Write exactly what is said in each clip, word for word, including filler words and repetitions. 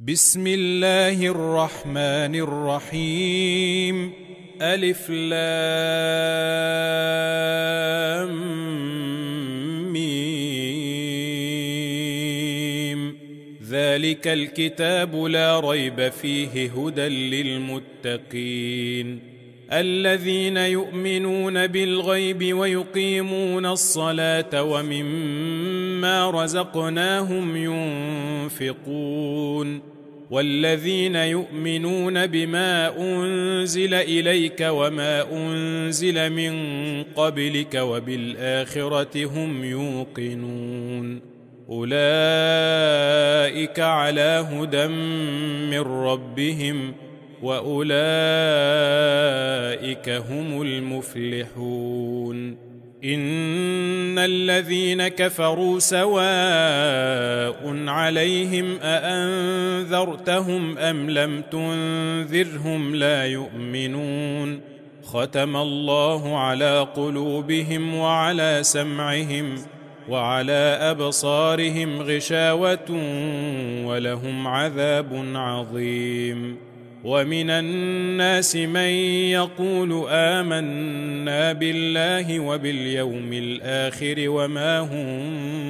بسم الله الرحمن الرحيم. ألف لام ميم. ذلك الكتاب لا ريب فيه هدى للمتقين الذين يؤمنون بالغيب ويقيمون الصلاة ومما رزقناهم ينفقون والذين يؤمنون بما أنزل إليك وما أنزل من قبلك وبالآخرة هم يوقنون أولئك على هدى من ربهم وأولئك هم المفلحون. إن الذين كفروا سواء عليهم أأنذرتهم أم لم تنذرهم لا يؤمنون. ختم الله على قلوبهم وعلى سمعهم وعلى أبصارهم غشاوة ولهم عذاب عظيم. ومن الناس من يقول آمنا بالله وباليوم الآخر وما هم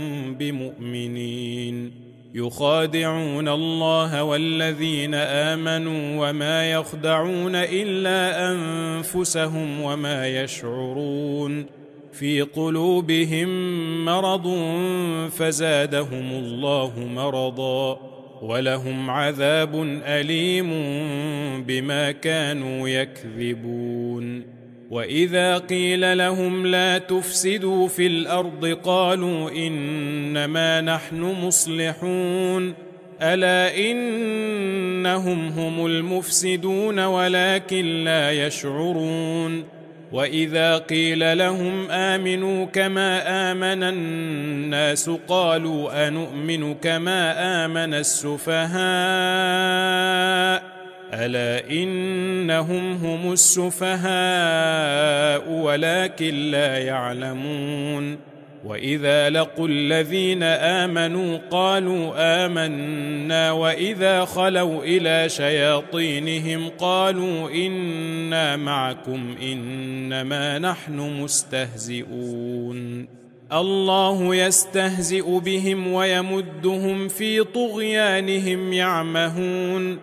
بمؤمنين يخادعون الله والذين آمنوا وما يخدعون إلا أنفسهم وما يشعرون. في قلوبهم مرض فزادهم الله مرضا ولهم عذاب أليم بما كانوا يكذبون. وإذا قيل لهم لا تفسدوا في الأرض قالوا إنما نحن مصلحون ألا إنهم هم المفسدون ولكن لا يشعرون. وإذا قيل لهم آمنوا كما آمن الناس قالوا أنؤمن كما آمن السفهاء ألا إنهم هم السفهاء ولكن لا يعلمون. وإذا لقوا الذين آمنوا قالوا آمنا وإذا خلوا إلى شياطينهم قالوا إنا معكم إنما نحن مستهزئون. الله يستهزئ بهم ويمدهم في طغيانهم يعمهون.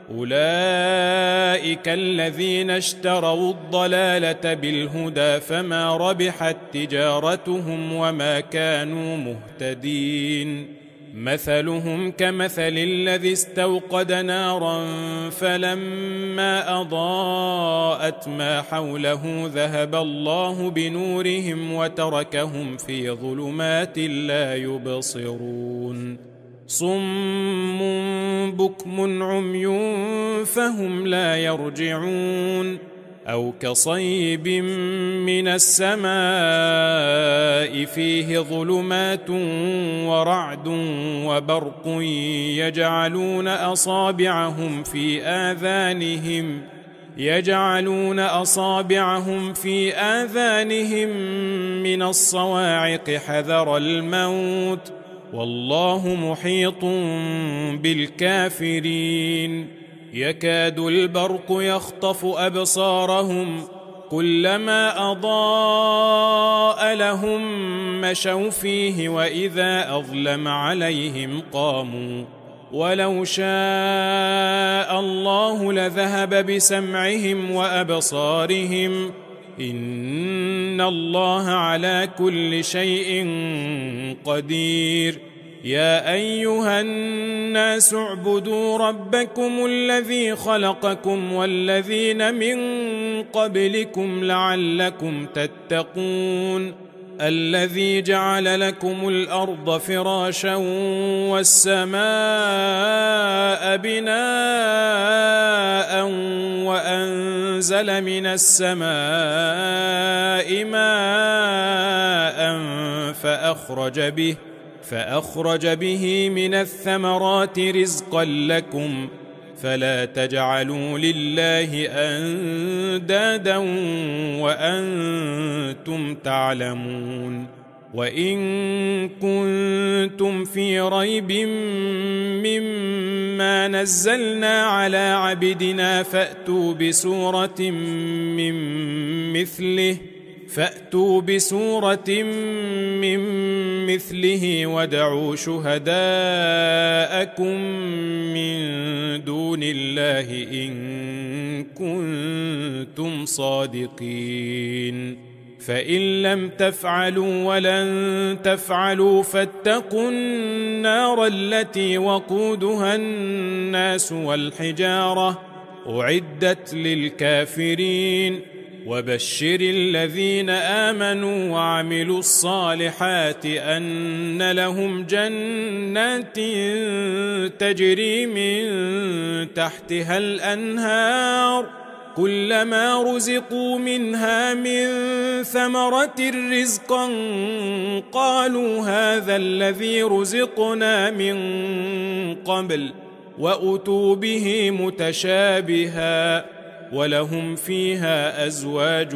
أولئك الذين اشتروا الضلالة بالهدى فما ربحت تجارتهم وما كانوا مهتدين. مثلهم كمثل الذي استوقد نارا فلما أضاءت ما حوله ذهب الله بنورهم وتركهم في ظلمات لا يبصرون. صم بكم عمي فهم لا يرجعون. أو كصيب من السماء فيه ظلمات ورعد وبرق يجعلون أصابعهم في آذانهم يجعلون أصابعهم في آذانهم من الصواعق حذر الموت والله محيط بالكافرين. يكاد البرق يخطف أبصارهم كلما أضاء لهم مشوا فيه وإذا أظلم عليهم قاموا ولو شاء الله لذهب بسمعهم وأبصارهم إن الله على كل شيء قدير. يا أيها الناس اعبدوا ربكم الذي خلقكم والذين من قبلكم لعلكم تتقون. الذي جعل لكم الأرض فراشا والسماء بناء وأنزل من السماء ماء فأخرج به فأخرج به من الثمرات رزقا لكم فلا تجعلوا لله أندادا وأنتم تعلمون. وإن كنتم في ريب مما نزلنا على عبدنا فأتوا بسورة من مثله فأتوا بسورة من مثله وادعوا شهداءكم من دون الله إن كنتم صادقين فإن لم تفعلوا ولن تفعلوا فاتقوا النار التي وقودها الناس والحجارة أعدت للكافرين وبشر الذين آمنوا وعملوا الصالحات أن لهم جنات تجري من تحتها الأنهار كلما رزقوا منها من ثمرة رزقا قالوا هذا الذي رزقنا من قبل وأتوا به متشابها ولهم فيها أزواج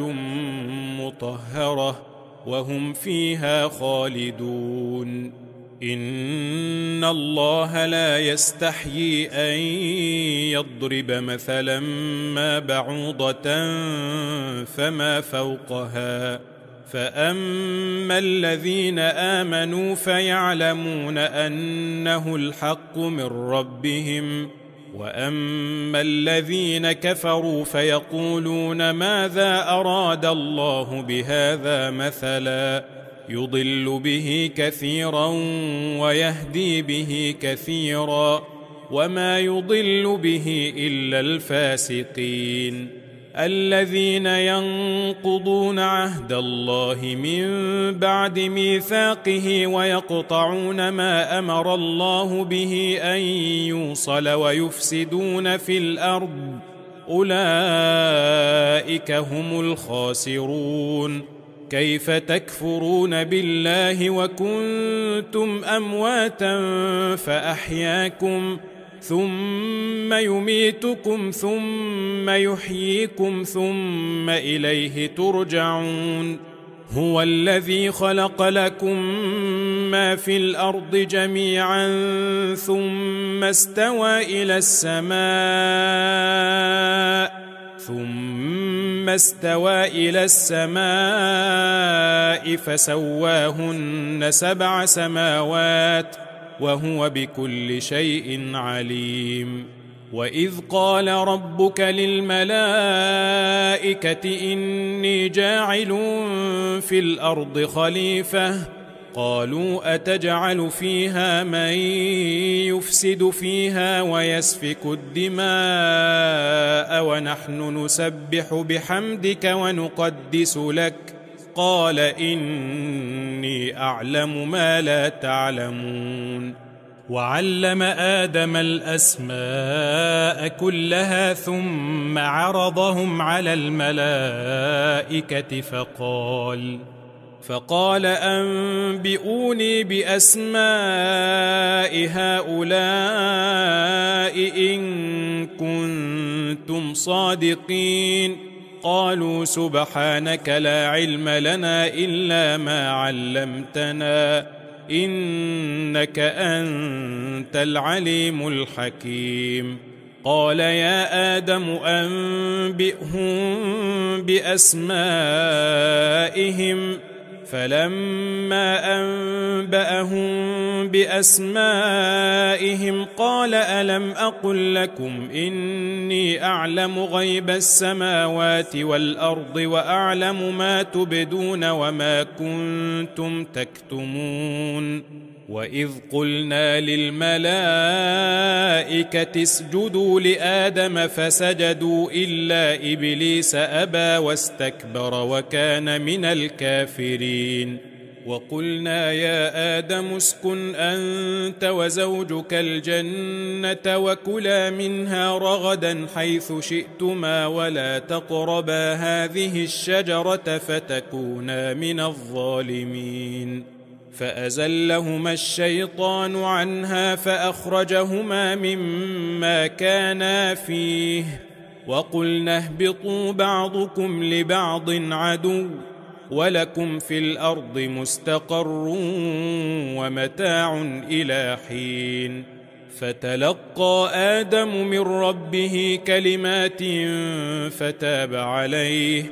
مطهرة وهم فيها خالدون إن الله لا يستحيي أن يضرب مثلا ما بعوضة فما فوقها فأما الذين آمنوا فيعلمون أنه الحق من ربهم وأما الذين كفروا فيقولون ماذا أراد الله بهذا مثلا يضل به كثيرا ويهدي به كثيرا وما يضل به إلا الفاسقين الذين ينقضون عهد الله من بعد ميثاقه ويقطعون ما أمر الله به أن يوصل ويفسدون في الأرض أولئك هم الخاسرون كيف تكفرون بالله وكنتم أمواتا فأحياكم ثم يميتكم ثم يحييكم ثم إليه ترجعون هو الذي خلق لكم ما في الأرض جميعا ثم استوى إلى السماء ثم استوى إلى السماء فسواهن سبع سماوات وهو بكل شيء عليم وإذ قال ربك للملائكة إني جاعل في الأرض خليفة قالوا أتجعل فيها من يفسد فيها ويسفك الدماء ونحن نسبح بحمدك ونقدس لك قال إني أعلم ما لا تعلمون وعلم آدم الأسماء كلها ثم عرضهم على الملائكة فقال فقال أنبئوني بأسماء هؤلاء إن كنتم صادقين قالوا سبحانك لا علم لنا إلا ما علمتنا إنك أنت العليم الحكيم قال يا آدم أنبئهم بأسمائهم فلما أنبأهم بأسمائهم قال ألم أقل لكم إني أعلم غيب السماوات والأرض وأعلم ما تبدون وما كنتم تكتمون وإذ قلنا للملائكة اسجدوا لآدم فسجدوا إلا إبليس أبى واستكبر وكان من الكافرين وقلنا يا آدم اسكن أنت وزوجك الجنة وكلا منها رغدا حيث شئتما ولا تقربا هذه الشجرة فتكونا من الظالمين فأزلهما الشيطان عنها فأخرجهما مما كانا فيه وقلنا اهبطوا بعضكم لبعض عدو ولكم في الأرض مستقر ومتاع إلى حين. فتلقى آدم من ربه كلمات فتاب عليه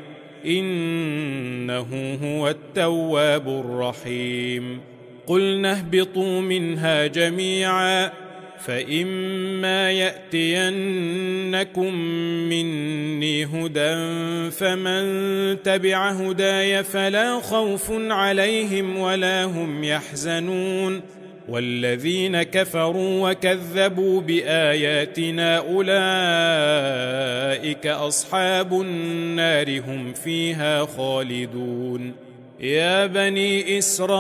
إنه هو التواب الرحيم. قلنا اهبطوا منها جميعا فإما يأتينكم مني هدى فمن تبع هداي فلا خوف عليهم ولا هم يحزنون. والذين كفروا وكذبوا بآياتنا أولئك أصحاب النار هم فيها خالدون. يا بني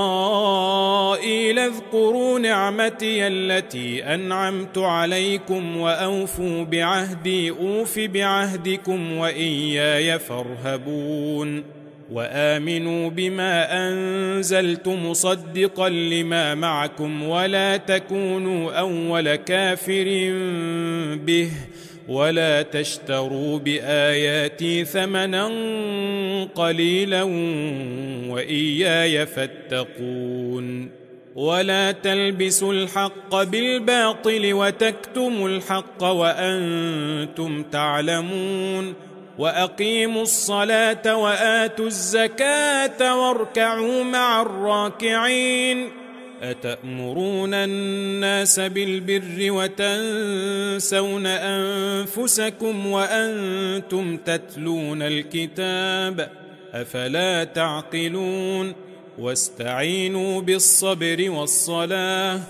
إسرائيل اذكروا نعمتي التي أنعمت عليكم وأوفوا بعهدي أوف بعهدكم وإياي فارهبون. وآمنوا بما أنزلت مصدقا لما معكم ولا تكونوا أول كافر به ولا تشتروا بآياتي ثمنا قليلا وإياي فاتقون. ولا تلبسوا الحق بالباطل وتكتموا الحق وأنتم تعلمون. وأقيموا الصلاة وآتوا الزكاة واركعوا مع الراكعين. أتأمرون الناس بالبر وتنسون أنفسكم وأنتم تتلون الكتاب أفلا تعقلون. واستعينوا بالصبر والصلاة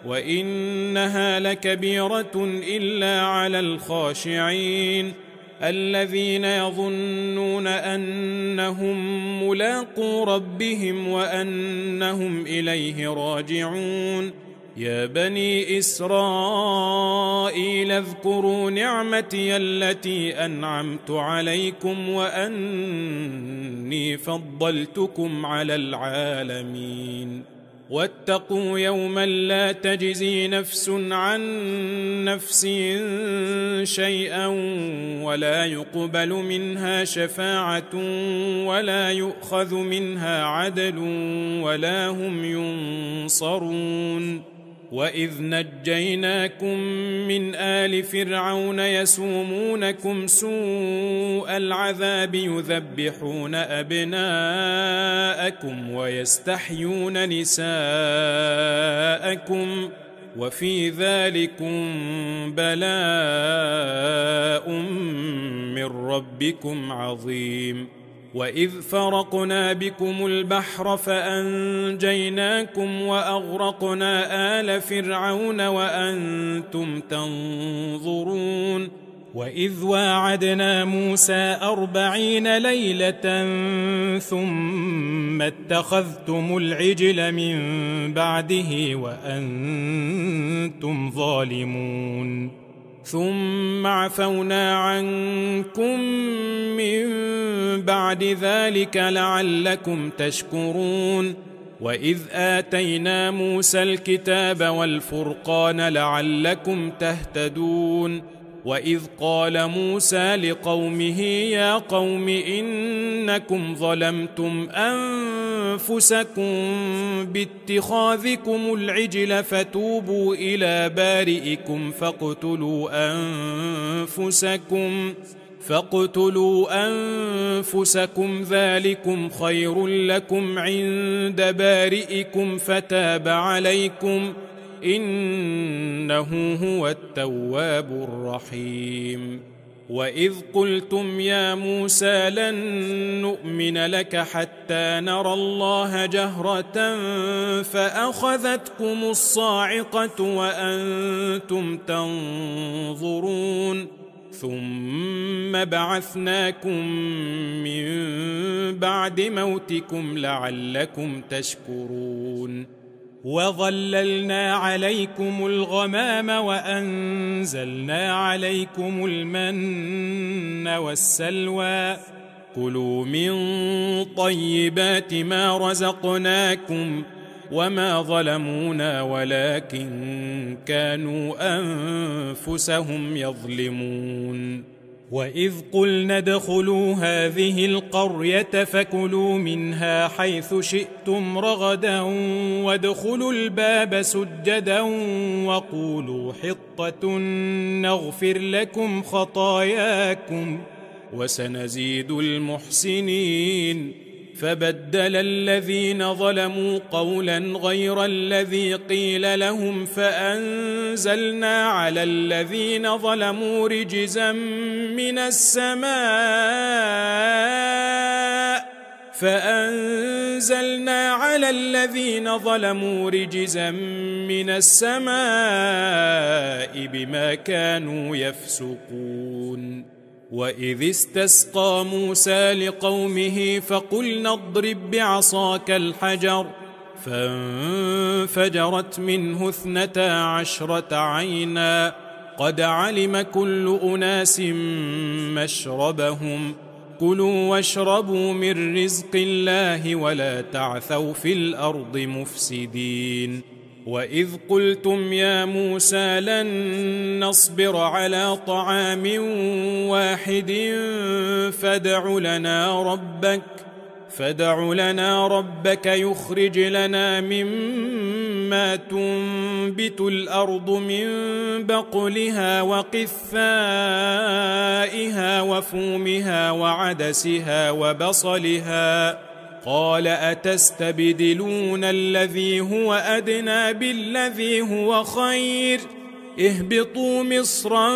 وإنها لكبيرة إلا على الخاشعين الذين يظنون أنهم ملاقو ربهم وأنهم إليه راجعون. يا بني إسرائيل اذكروا نعمتي التي أنعمت عليكم وأني فضلتكم على العالمين. واتقوا يوما لا تجزي نفس عن نفس شيئا ولا يقبل منها شفاعة ولا يؤخذ منها عدل ولا هم ينصرون. وإذ نجيناكم من آل فرعون يسومونكم سوء العذاب يذبحون أبناءكم ويستحيون نساءكم وفي ذلكم بلاء من ربكم عظيم. وإذ فرقنا بكم البحر فأنجيناكم وأغرقنا آل فرعون وأنتم تنظرون. وإذ واعدنا موسى أربعين ليلة ثم اتخذتم العجل من بعده وأنتم ظالمون. ثم عفونا عنكم من بعد ذلك لعلكم تشكرون. وإذ آتينا موسى الكتاب والفرقان لعلكم تهتدون. وإذ قال موسى لقومه يا قوم إنكم ظلمتم أنفسكم باتخاذكم العجل فتوبوا إلى بارئكم فاقتلوا أنفسكم فاقتلوا أنفسكم ذلكم خير لكم عند بارئكم فتاب عليكم إنه هو التواب الرحيم. وإذ قلتم يا موسى لن نؤمن لك حتى نرى الله جهرة فأخذتكم الصاعقة وأنتم تنظرون. ثم بعثناكم من بعد موتكم لعلكم تشكرون. وظللنا عليكم الغمام وأنزلنا عليكم المن والسلوى كلوا من طيبات ما رزقناكم وما ظلمونا ولكن كانوا أنفسهم يظلمون. وإذ قلنا ادخلوا هذه القرية فكلوا منها حيث شئتم رغدا وادخلوا الباب سجدا وقولوا حطة نغفر لكم خطاياكم وسنزيد المحسنين. فبدل الذين ظلموا قولا غير الذي قيل لهم فأنزلنا على الذين ظلموا رجزا من السماء فأنزلنا على الذين ظلموا رجزا من السماء بما كانوا يفسقون. وإذ استسقى موسى لقومه فقلنا اضرب بعصاك الحجر فانفجرت منه اثنتا عشرة عينا قد علم كل أناس مشربهم كلوا واشربوا من رزق الله ولا تعثوا في الأرض مفسدين. وإذ قلتم يا موسى لن نصبر على طعام واحد فادع لنا ربك فادع لنا ربك يخرج لنا مما تنبت الأرض من بقلها وقثائها وفومها وعدسها وبصلها قال أتستبدلون الذي هو أدنى بالذي هو خير اهبطوا مصرا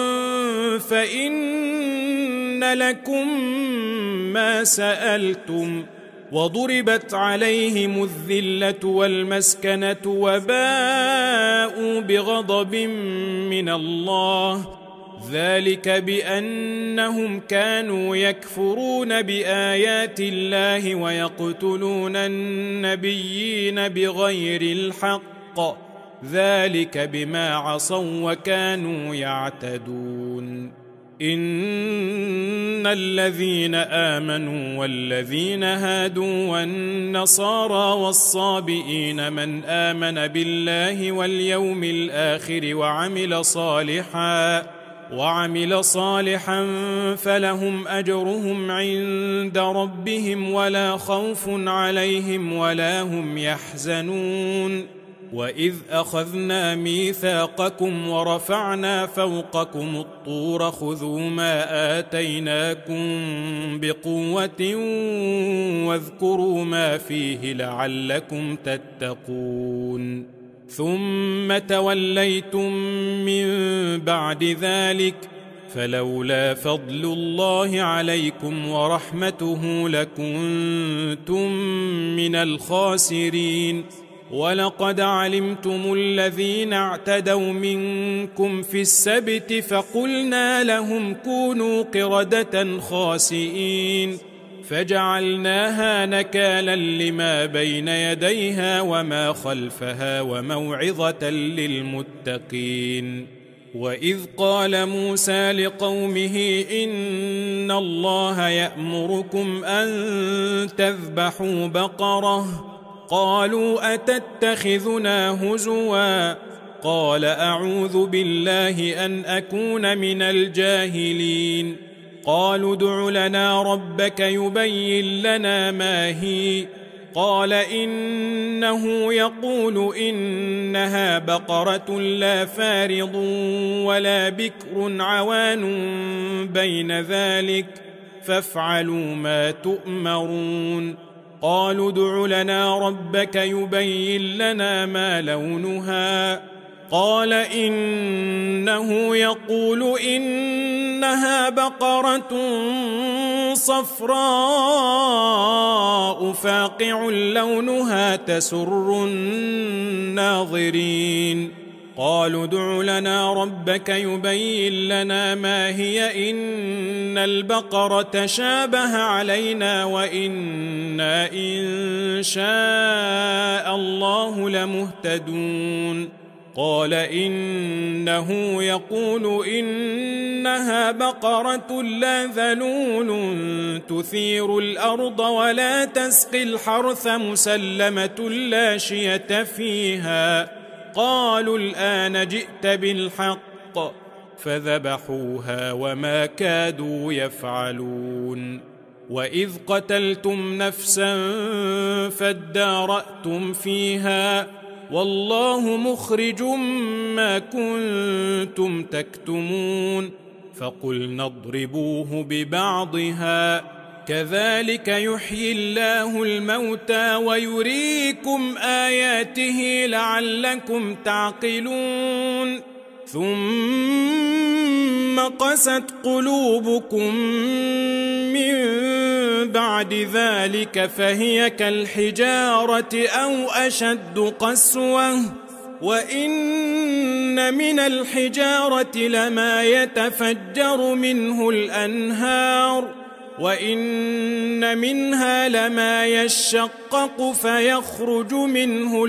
فإن لكم ما سألتم وضربت عليهم الذلة والمسكنة وباءوا بغضب من الله ذلك بأنهم كانوا يكفرون بآيات الله ويقتلون النبيين بغير الحق ذلك بما عصوا وكانوا يعتدون. إن الذين آمنوا والذين هادوا والنصارى والصابئين من آمن بالله واليوم الآخر وعمل صالحا وعمل صالحا فلهم أجرهم عند ربهم ولا خوف عليهم ولا هم يحزنون. وإذ أخذنا ميثاقكم ورفعنا فوقكم الطور خذوا ما آتيناكم بقوة واذكروا ما فيه لعلكم تتقون. ثم توليتم من بعد ذلك فلولا فضل الله عليكم ورحمته لكنتم من الخاسرين. ولقد علمتم الذين اعتدوا منكم في السبت فقلنا لهم كونوا قردة خاسئين فجعلناها نكالا لما بين يديها وما خلفها وموعظة للمتقين. وإذ قال موسى لقومه إن الله يأمركم أن تذبحوا بقرة قالوا أتتخذنا هزوا قال أعوذ بالله أن أكون من الجاهلين. قالوا ادع لنا ربك يبين لنا ما هي قال إنه يقول إنها بقرة لا فارض ولا بكر عوان بين ذلك فافعلوا ما تؤمرون. قالوا ادع لنا ربك يبين لنا ما لونها قال إنه يقول إنها بقرة صفراء فاقع لونها تسر الناظرين. قالوا ادع لنا ربك يبين لنا ما هي إن البقرة شابه علينا وإنا إن شاء الله لمهتدون. قال إنه يقول إنها بقرة لا ذلول تثير الأرض ولا تسقي الحرث مسلمة لا شية فيها. قالوا الآن جئت بالحق فذبحوها وما كادوا يفعلون. وإذ قتلتم نفسا فادارأتم فيها والله مخرج ما كنتم تكتمون فقلنا اضربوه ببعضها كذلك يحيي الله الموتى ويريكم آياته لعلكم تعقلون. ثم قست قلوبكم من بعد ذلك فهي كالحجارة أو أشد قسوة وإن من الحجارة لما يتفجر منه الأنهار وإن منها لما يشقق فيخرج منه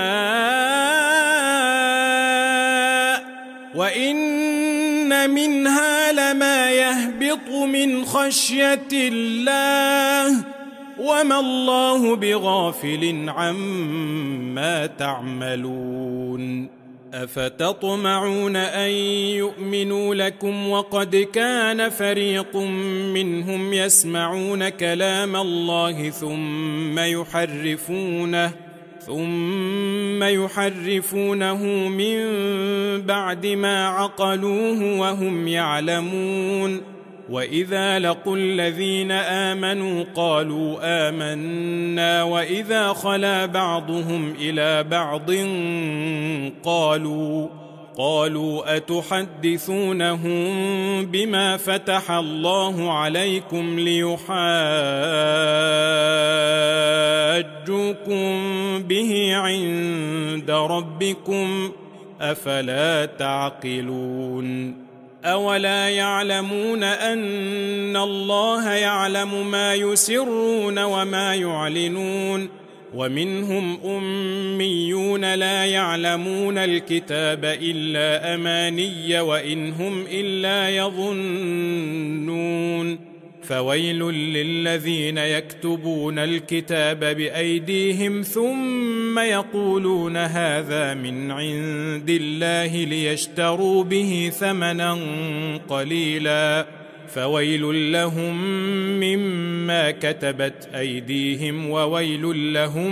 الماء وإن منها لما يهبط من خشية الله وما الله بغافل عما تعملون. أفتطمعون أن يؤمنوا لكم وقد كان فريق منهم يسمعون كلام الله ثم يحرفونه ثم يحرفونه من بعد ما عقلوه وهم يعلمون. وإذا لقوا الذين آمنوا قالوا آمنا وإذا خلا بعضهم إلى بعض قالوا قالوا أتحدثونهم بما فتح الله عليكم ليحاجوكم به عند ربكم أفلا تعقلون. أولا يعلمون أن الله يعلم ما يسرون وما يعلنون ومنهم أميون لا يعلمون الكتاب إلا أماني وإن هم إلا يظنون. فويل للذين يكتبون الكتاب بأيديهم ثم يقولون هذا من عند الله ليشتروا به ثمنا قليلا فويل لهم مما كتبت أيديهم وويل لهم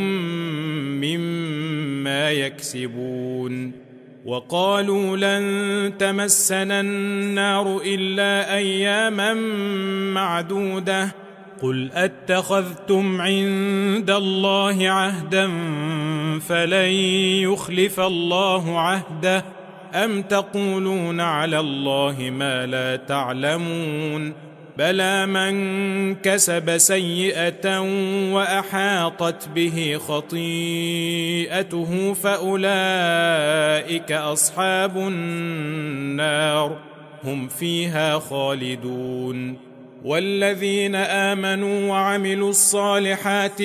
مما يكسبون. وقالوا لن تمسنا النار إلا أياما معدودة قل أتخذتم عند الله عهدا فلن يخلف الله عهده أم تقولون على الله ما لا تعلمون بلى من كسب سيئة وأحاطت به خطيئته فأولئك أصحاب النار هم فيها خالدون. والذين آمنوا وعملوا الصالحات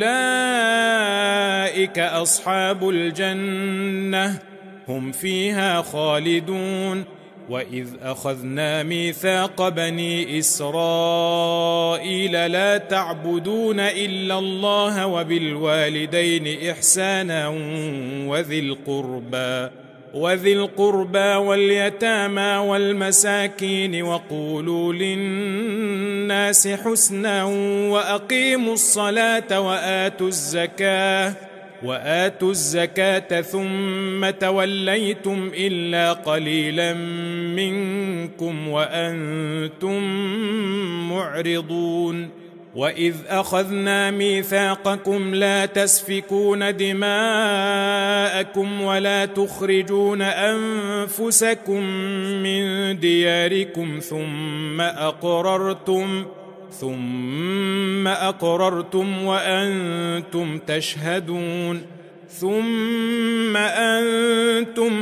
أولئك أصحاب الجنة هم فيها خالدون. وإذ أخذنا ميثاق بني إسرائيل لا تعبدون إلا الله وبالوالدين إحسانا وذي القربى وذي القربى واليتامى والمساكين وقولوا للناس حسنا وأقيموا الصلاة وآتوا الزكاة وآتوا الزكاة ثم توليتم إلا قليلا منكم وأنتم معرضون. وإذ أخذنا ميثاقكم لا تسفكون دماءكم ولا تخرجون أنفسكم من دياركم ثم أقررتم ثم أقررتم وأنتم تشهدون. ثم أنتم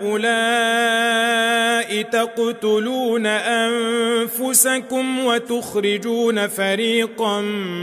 هؤلاء تقتلون أنفسكم وتخرجون فريقا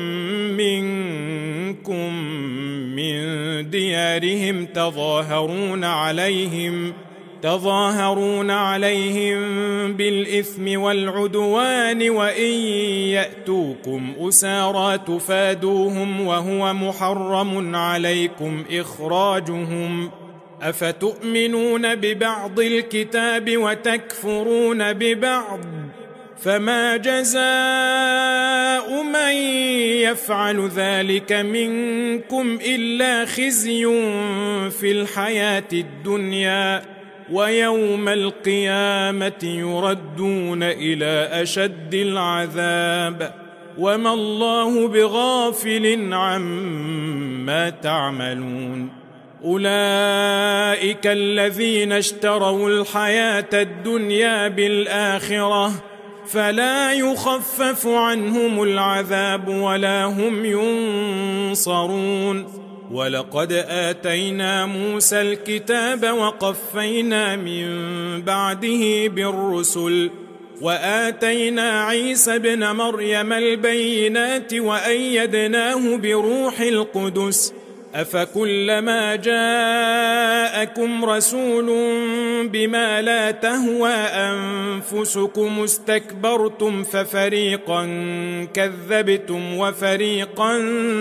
منكم من ديارهم تظاهرون عليهم تظاهرون عليهم بالإثم والعدوان وإن يأتوكم أسارى تفادوهم وهو محرم عليكم إخراجهم أفتؤمنون ببعض الكتاب وتكفرون ببعض؟ فما جزاء من يفعل ذلك منكم إلا خزي في الحياة الدنيا ويوم القيامة يردون إلى أشد العذاب وما الله بغافل عما تعملون. أولئك الذين اشتروا الحياة الدنيا بالآخرة فلا يخفف عنهم العذاب ولا هم ينصرون. ولقد آتينا موسى الكتاب وقفينا من بعده بالرسل وآتينا عيسى ابن مريم البينات وأيدناه بروح القدس أفكلما جاءكم رسول بما لا تهوى أنفسكم استكبرتم ففريقا كذبتم وفريقا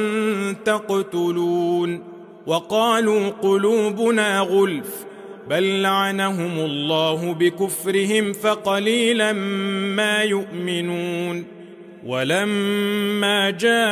تقتلون. وقالوا قلوبنا غلف بل لعنهم الله بكفرهم فقليلا ما يؤمنون. ولما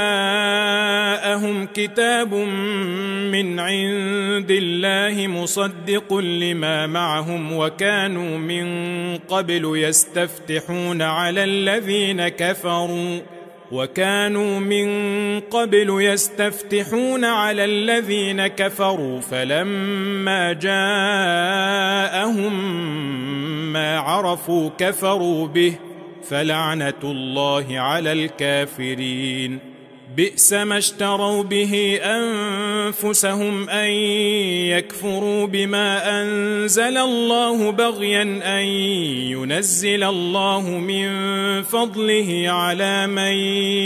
جاءهم كتاب من عند الله مصدق لما معهم وكانوا من قبل يستفتحون على الذين كفروا وكانوا من قبل يستفتحون على الذين كفروا فلما جاءهم ما عرفوا كفروا به فلعنة الله على الكافرين. بئس ما اشتروا به أنفسهم أن يكفروا بما أنزل الله بغيا أن ينزل الله من فضله على من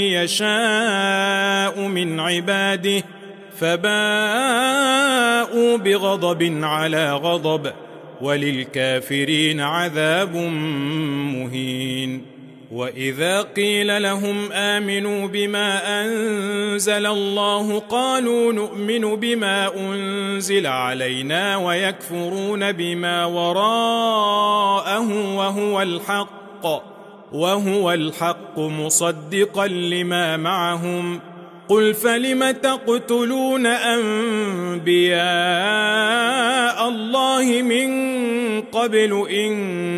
يشاء من عباده فباءوا بغضب على غضب وللكافرين عذاب مهين. وإذا قيل لهم آمنوا بما أنزل الله قالوا نؤمن بما أنزل علينا ويكفرون بما وراءه وهو الحق وهو الحق مصدقا لما معهم. قل فلم تقتلون أنبياء الله من قبل إن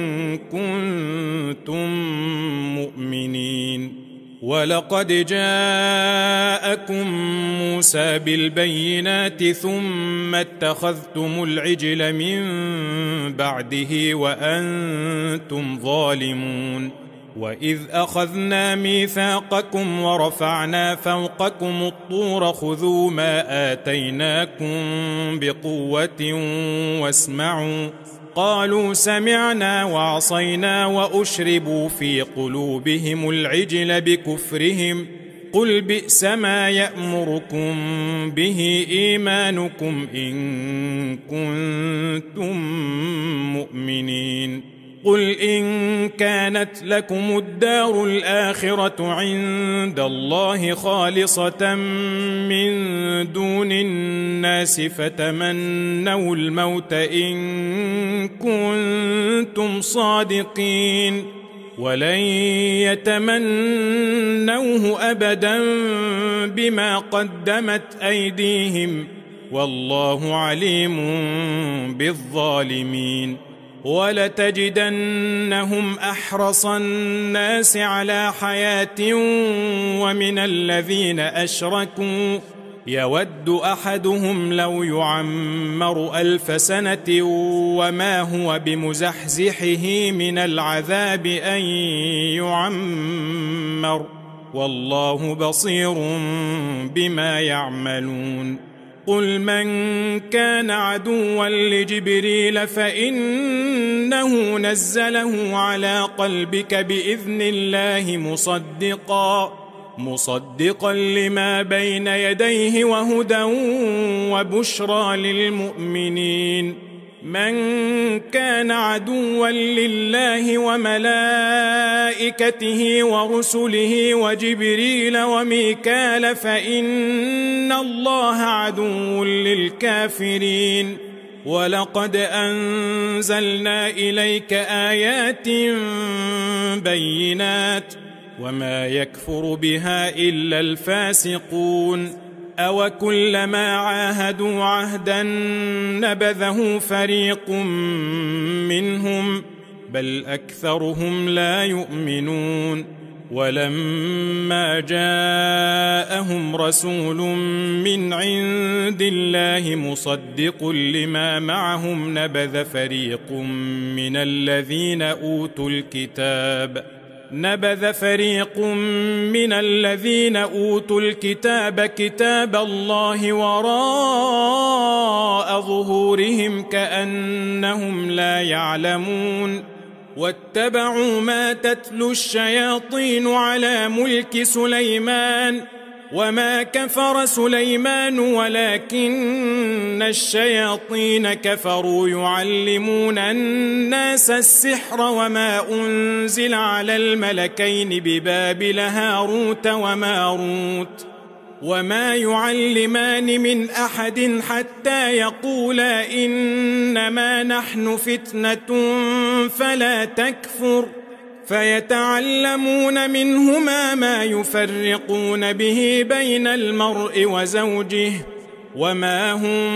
كنتم مؤمنين. ولقد جاءكم موسى بالبينات ثم اتخذتم العجل من بعده وأنتم ظالمون. وإذ أخذنا ميثاقكم ورفعنا فوقكم الطور خذوا ما آتيناكم بقوة واسمعوا قالوا سمعنا وعصينا وأشربوا في قلوبهم العجل بكفرهم قل بئس ما يأمركم به إيمانكم إن كنتم مؤمنين. قل إن كانت لكم الدار الآخرة عند الله خالصة من دون الناس فتمنوا الموت إن كنتم صادقين ولن يتمنوه أبدا بما قدمت أيديهم والله عليم بالظالمين. ولتجدنهم أحرص الناس على حياة ومن الذين أشركوا يود أحدهم لو يعمر ألف سنة وما هو بمزحزحه من العذاب أن يعمر والله بصير بما يعملون. قل من كان عدوا لجبريل فإنه نزله على قلبك بإذن الله مصدقا مصدقا لما بين يديه وهدى وبشرى للمؤمنين. من كان عدوا لله وملائكته ورسله وجبريل وميكال فإن الله عدو للكافرين. ولقد أنزلنا إليك آيات بينات وما يكفر بها إلا الفاسقون أو كلما عاهدوا عهدا نبذه فريق منهم بل أكثرهم لا يؤمنون ولما جاءهم رسول من عند الله مصدق لما معهم نبذ فريق من الذين أوتوا الكتاب نبذ فريق من الذين أوتوا الكتاب كتاب الله وراء ظهورهم كأنهم لا يعلمون واتبعوا ما تتلو الشياطين على ملك سليمان وما كفر سليمان ولكن الشياطين كفروا يعلمون الناس السحر وما أنزل على الملكين ببابل هاروت وماروت وما يعلمان من أحد حتى يقولا إنما نحن فتنة فلا تكفر فيتعلمون منهما ما يفرقون به بين المرء وزوجه وما هم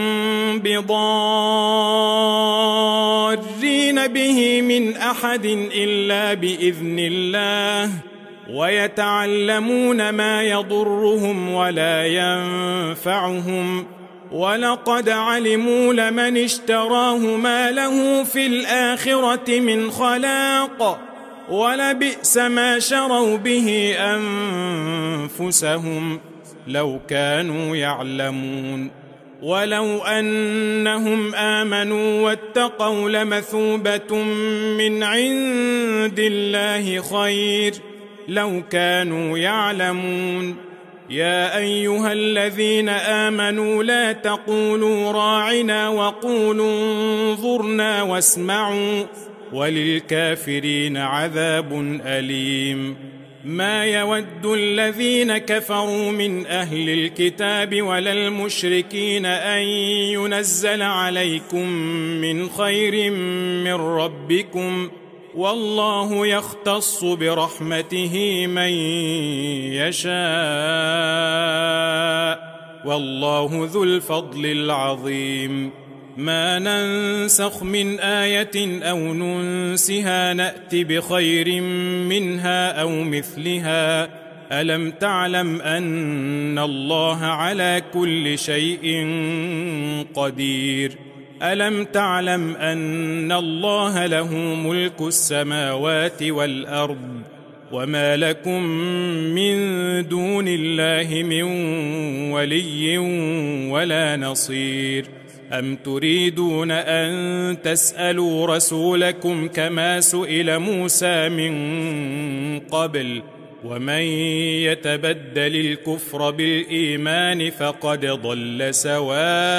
بضارين به من أحد إلا بإذن الله ويتعلمون ما يضرهم ولا ينفعهم ولقد علموا لمن اشتراه ما له في الآخرة من خلاق ولبئس ما شروا به أنفسهم لو كانوا يعلمون ولو أنهم آمنوا واتقوا لمثوبة من عند الله خير لو كانوا يعلمون يا أيها الذين آمنوا لا تقولوا راعنا وقولوا انظرنا واسمعوا وللكافرين عذاب أليم ما يود الذين كفروا من أهل الكتاب ولا المشركين أن ينزل عليكم من خير من ربكم والله يختص برحمته من يشاء والله ذو الفضل العظيم ما ننسخ من آية أو ننسها نأت بخير منها أو مثلها ألم تعلم أن الله على كل شيء قدير ألم تعلم أن الله له ملك السماوات والأرض وما لكم من دون الله من ولي ولا نصير أم تريدون أن تسألوا رسولكم كما سئل موسى من قبل ومن يتبدل الكفر بالإيمان فقد ضل سواء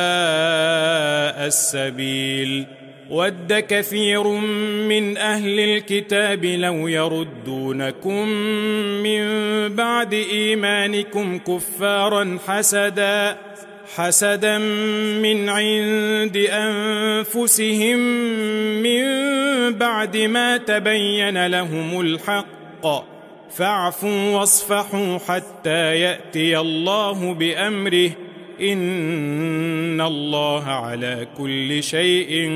السبيل ود كثير من أهل الكتاب لو يردونكم من بعد إيمانكم كفارا حسدا حسدا من عند أنفسهم من بعد ما تبين لهم الحق فاعفوا واصفحوا حتى يأتي الله بأمره إن الله على كل شيء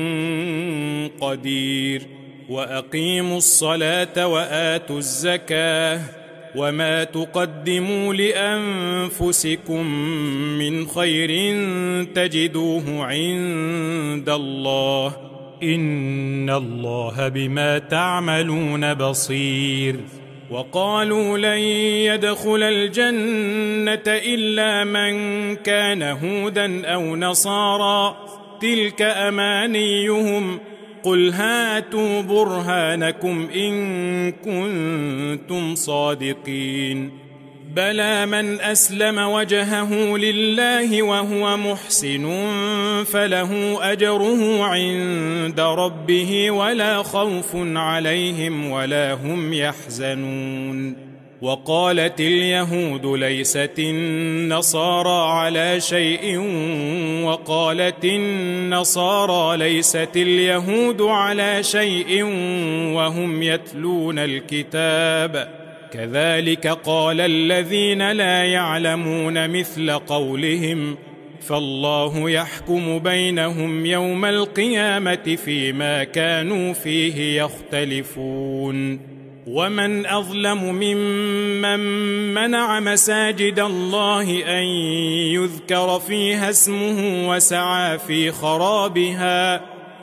قدير وأقيموا الصلاة وآتوا الزكاة وما تقدموا لأنفسكم من خير تجدوه عند الله إن الله بما تعملون بصير وقالوا لن يدخل الجنة إلا من كان هودا أو نصارى تلك أمانيهم قل هاتوا برهانكم إن كنتم صادقين بلى من أسلم وجهه لله وهو محسن فله أجره عند ربه ولا خوف عليهم ولا هم يحزنون وقالت اليهود ليست النصارى على شيء وقالت النصارى ليست اليهود على شيء وهم يتلون الكتاب كذلك قال الذين لا يعلمون مثل قولهم فالله يحكم بينهم يوم القيامة فيما كانوا فيه يختلفون ومن أظلم ممن منع مساجد الله أن يذكر فيها اسمه وسعى في خرابها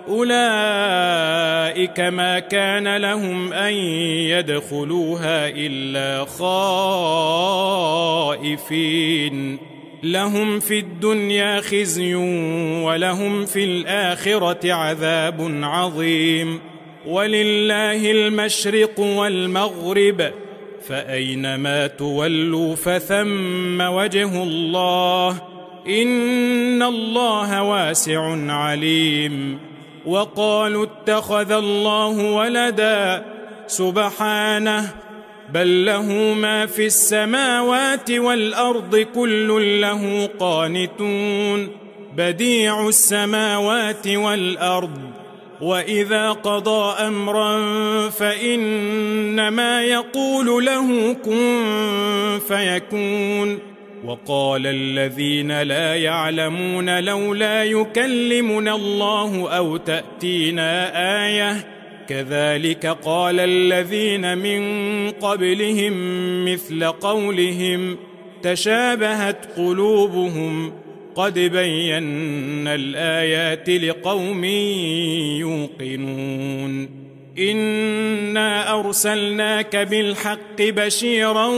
أولئك ما كان لهم أن يدخلوها إلا خائفين لهم في الدنيا خزي ولهم في الآخرة عذاب عظيم ولله المشرق والمغرب فأينما تولوا فثم وجه الله إن الله واسع عليم وقالوا اتخذ الله ولدا سبحانه بل له ما في السماوات والأرض كل له قانتون بديع السماوات والأرض وإذا قضى أمرا فإنما يقول له كن فيكون وقال الذين لا يعلمون لولا يكلمنا الله أو تأتينا آية كذلك قال الذين من قبلهم مثل قولهم تشابهت قلوبهم قد بينا الآيات لقوم يوقنون إنا أرسلناك بالحق بشيرا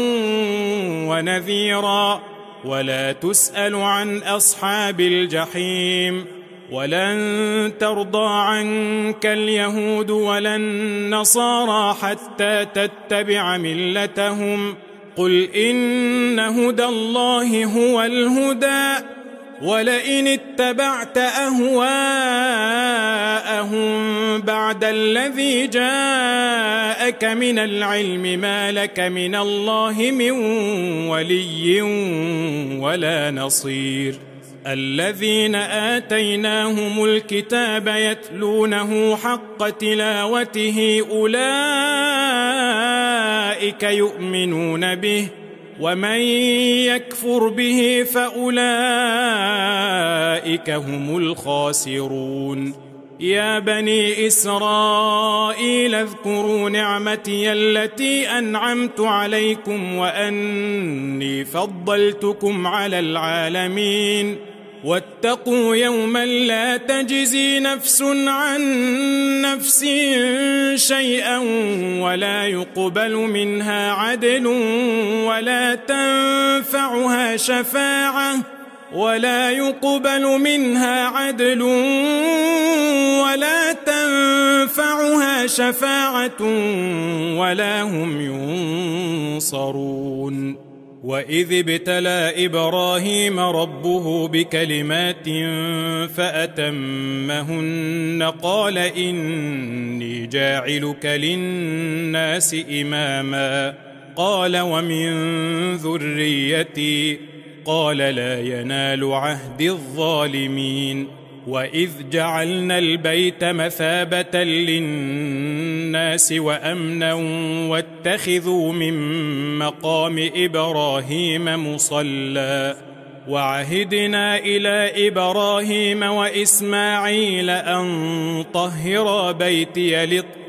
ونذيرا ولا تسأل عن أصحاب الجحيم ولن ترضى عنك اليهود ولا النصارى حتى تتبع ملتهم قل إن هدى الله هو الهدى ولئن اتبعت أهواءهم بعد الذي جاءك من العلم ما لك من الله من ولي ولا نصير الذين آتيناهم الكتاب يتلونه حق تلاوته أولئك يؤمنون به ومن يكفر به فأولئك هم الخاسرون يا بني إسرائيل اذكروا نعمتي التي أنعمت عليكم وأني فضلتكم على العالمين واتقوا يوما لا تجزي نفس عن نفس شيئا ولا يقبل منها عدل ولا تنفعها شفاعة ولا يقبل منها عدل ولا تنفعها شفاعة ولا هم ينصرون وإذ ابتلى إبراهيم ربه بكلمات فأتمهن قال إني جاعلك للناس إماما قال ومن ذريتي قال لا ينال عهد الظالمين وإذ جعلنا البيت مثابة للناس وأمنا واتخذوا من مقام إبراهيم مصلى وعهدنا إلى إبراهيم وإسماعيل أن طهرا بيتي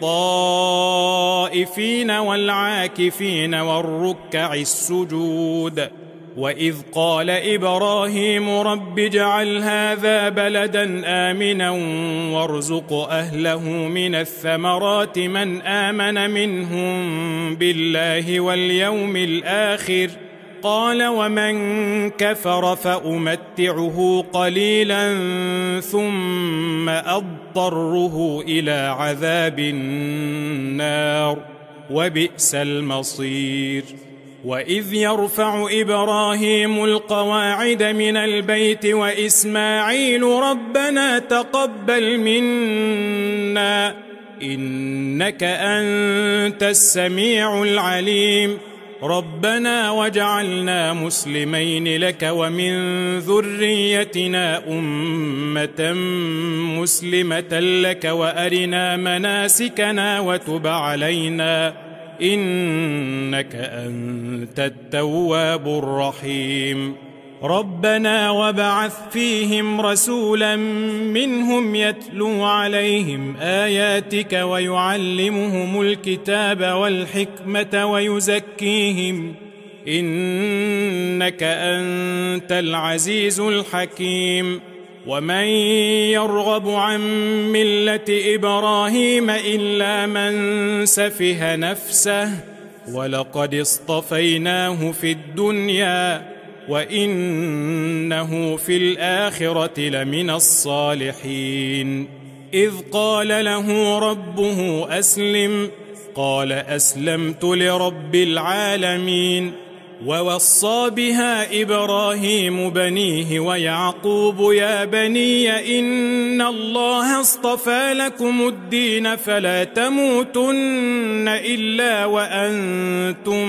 للطائفين والعاكفين والركع السجود وإذ قال إبراهيم رب اجعل هذا بلدا آمنا وارزق أهله من الثمرات من آمن منهم بالله واليوم الآخر قال ومن كفر فأمتعه قليلا ثم أضطره إلى عذاب النار وبئس المصير وإذ يرفع إبراهيم القواعد من البيت وإسماعيل ربنا تقبل منا إنك أنت السميع العليم ربنا واجعلنا مسلمين لك ومن ذريتنا أمة مسلمة لك وأرنا مناسكنا وتب علينا إنك أنت التواب الرحيم ربنا وابعث فيهم رسولا منهم يتلو عليهم آياتك ويعلمهم الكتاب والحكمة ويزكيهم إنك أنت العزيز الحكيم ومن يرغب عن ملة إبراهيم إلا من سفه نفسه ولقد اصطفيناه في الدنيا وإنه في الآخرة لمن الصالحين إذ قال له ربه أسلم قال أسلمت لرب العالمين ووصى بها إبراهيم بنيه ويعقوب يا بني إن الله اصطفى لكم الدين فلا تموتن إلا وأنتم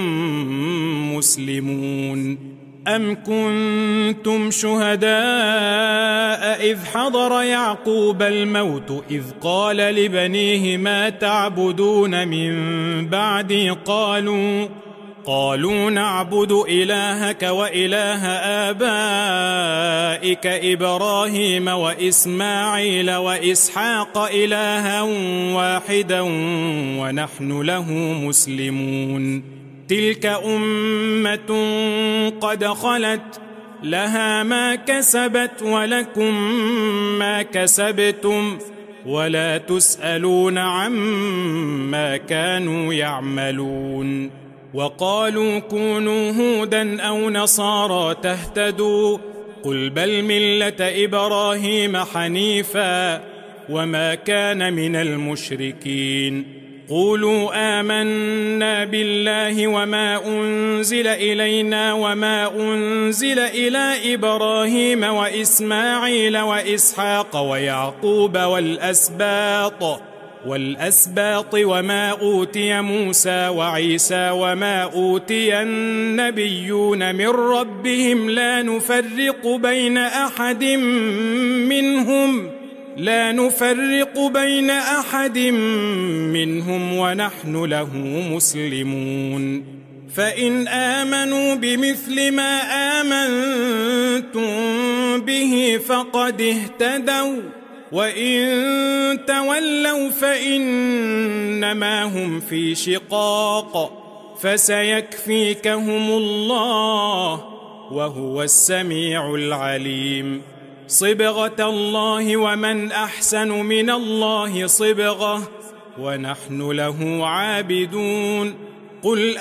مسلمون أم كنتم شهداء إذ حضر يعقوب الموت إذ قال لبنيه ما تعبدون من بعدي قالوا قالوا نعبد إلهك وإله آبائك إبراهيم وإسماعيل وإسحاق إلها واحدا ونحن له مسلمون تلك أمة قد خلت لها ما كسبت ولكم ما كسبتم ولا تسألون عما كانوا يعملون وقالوا كونوا هودا أو نصارى تهتدوا قل بل ملة إبراهيم حنيفا وما كان من المشركين قولوا آمنا بالله وما أنزل إلينا وما أنزل إلى إبراهيم وإسماعيل وإسحاق ويعقوب والأسباط والأسباط وما أوتي موسى وعيسى وما أوتي النبيون من ربهم لا نفرق بين أحد منهم لا نفرق بين أحد منهم ونحن له مسلمون فإن آمنوا بمثل ما آمنتم به فقد اهتدوا وإن تولوا فإنما هم في شقاق فسيكفيكهم الله وهو السميع العليم صبغة الله ومن أحسن من الله صبغة ونحن له عابدون قل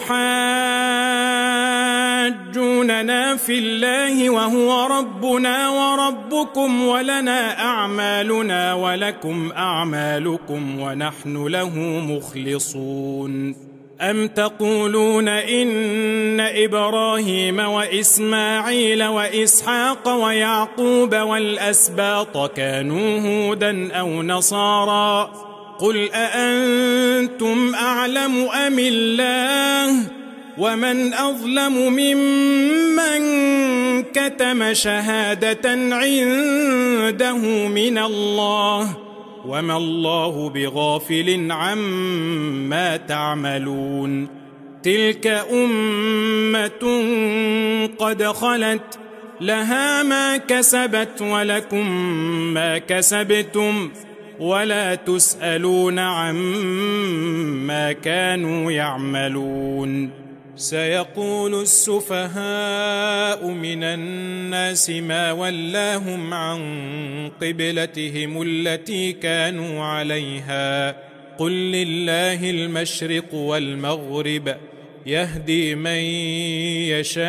أتحاجوننا في الله وهو ربنا وربكم ولنا أعمالنا ولكم أعمالكم ونحن له مخلصون أم تقولون إن إبراهيم وإسماعيل وإسحاق ويعقوب والأسباط كانوا هودا أو نصارى قل أأنتم أعلم أم الله ومن أظلم ممن كتم شهادة عنده من الله وما الله بغافل عما تعملون تلك أمة قد خلت لها ما كسبت ولكم ما كسبتم ولا تسألون عما كانوا يعملون سيقول السفهاء من الناس ما ولاهم عن قبلتهم التي كانوا عليها قل لله المشرق والمغرب يهدي من يشاء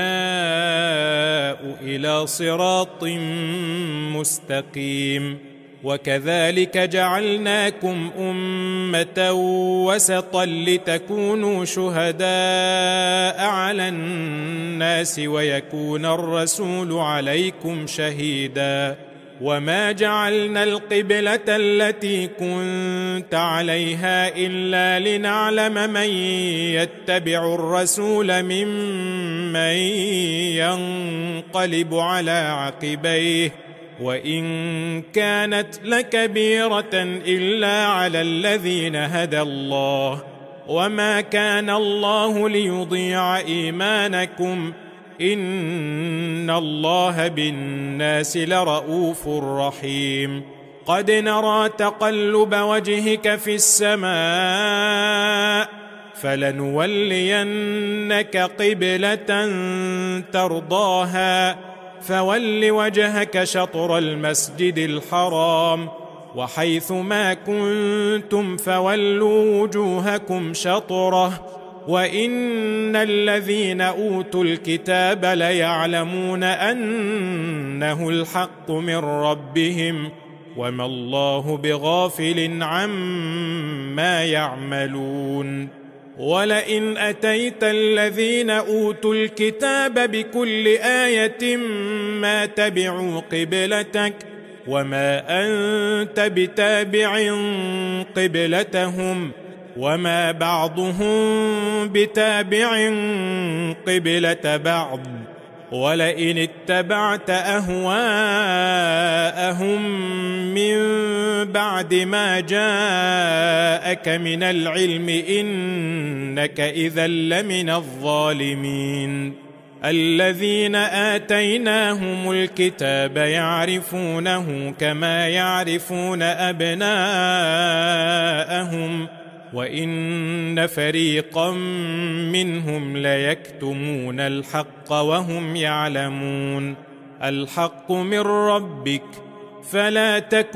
إلى صراط مستقيم وكذلك جعلناكم أمة وسطا لتكونوا شهداء على الناس ويكون الرسول عليكم شهيدا وما جعلنا القبلة التي كنت عليها إلا لنعلم من يتبع الرسول ممن ينقلب على عقبيه وإن كانت لكبيرة إلا على الذين هدى الله وما كان الله ليضيع إيمانكم إن الله بالناس لرؤوف رحيم قد نرى تقلب وجهك في السماء فلنولينك قبلة ترضاها فول وجهك شطر المسجد الحرام وحيث ما كنتم فولوا وجوهكم شطره وإن الذين أوتوا الكتاب ليعلمون أنه الحق من ربهم وما الله بغافل عما يعملون ولئن أتيت الذين أوتوا الكتاب بكل آية ما تبعوا قبلتك وما أنت بتابع قبلتهم وما بعضهم بتابع قبلة بعض ولئن اتبعت أهواءهم من بعد ما جاءك من العلم إنك إذا لمن الظالمين الذين آتيناهم الكتاب يعرفونه كما يعرفون أبناءهم وإن فريقا منهم ليكتمون الحق وهم يعلمون الحق من ربك فلا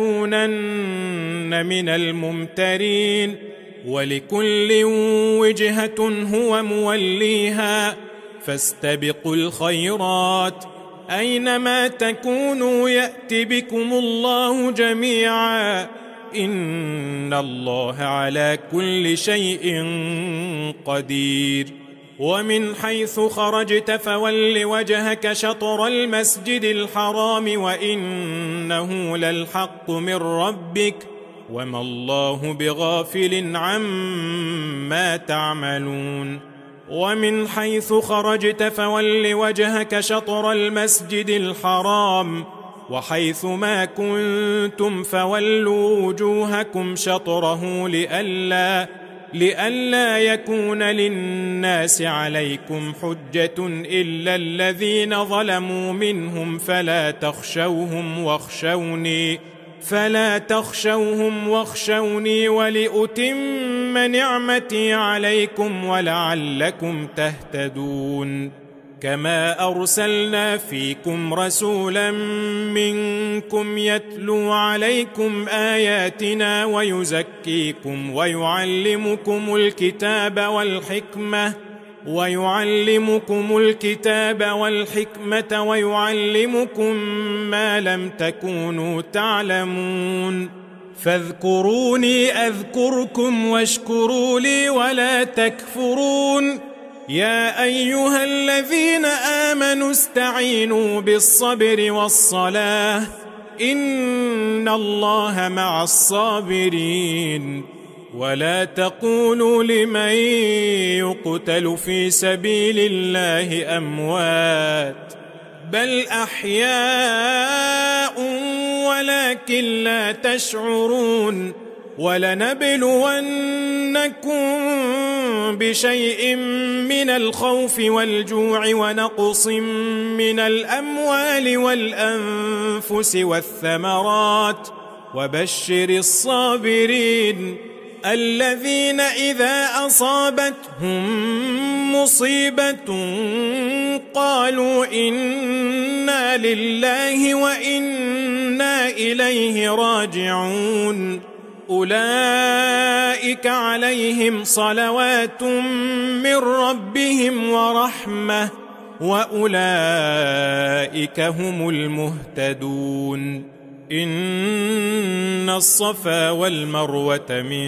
تكونن من الممترين ولكل وجهة هو موليها فاستبقوا الخيرات أينما تكونوا يأت بكم الله جميعا إن الله على كل شيء قدير ومن حيث خرجت فول وجهك شطر المسجد الحرام وإنه للحق من ربك وما الله بغافل عما تعملون ومن حيث خرجت فول وجهك شطر المسجد الحرام وحيث ما كنتم فولوا وجوهكم شطره لئلا لئلا يكون للناس عليكم حجة إلا الذين ظلموا منهم فلا تخشوهم واخشوني فلا تخشوهم واخشوني ولأتم نعمتي عليكم ولعلكم تهتدون كما أرسلنا فيكم رسولا منكم يتلو عليكم آياتنا ويزكيكم ويعلمكم الكتاب والحكمة ويعلمكم الكتاب والحكمة ويعلمكم ما لم تكونوا تعلمون فاذكروني أذكركم واشكروا لي ولا تكفرون يا أيها الذين آمنوا استعينوا بالصبر والصلاة إن الله مع الصابرين ولا تقولوا لمن يقتل في سبيل الله أموات بل أحياء ولكن لا تشعرون ولنبلونكم بشيء من الخوف والجوع ونقص من الأموال والأنفس والثمرات وبشر الصابرين الذين إذا أصابتهم مصيبة قالوا إنا لله وإنا إليه راجعون أولئك عليهم صلوات من ربهم ورحمة وأولئك هم المهتدون إن الصفا والمروة من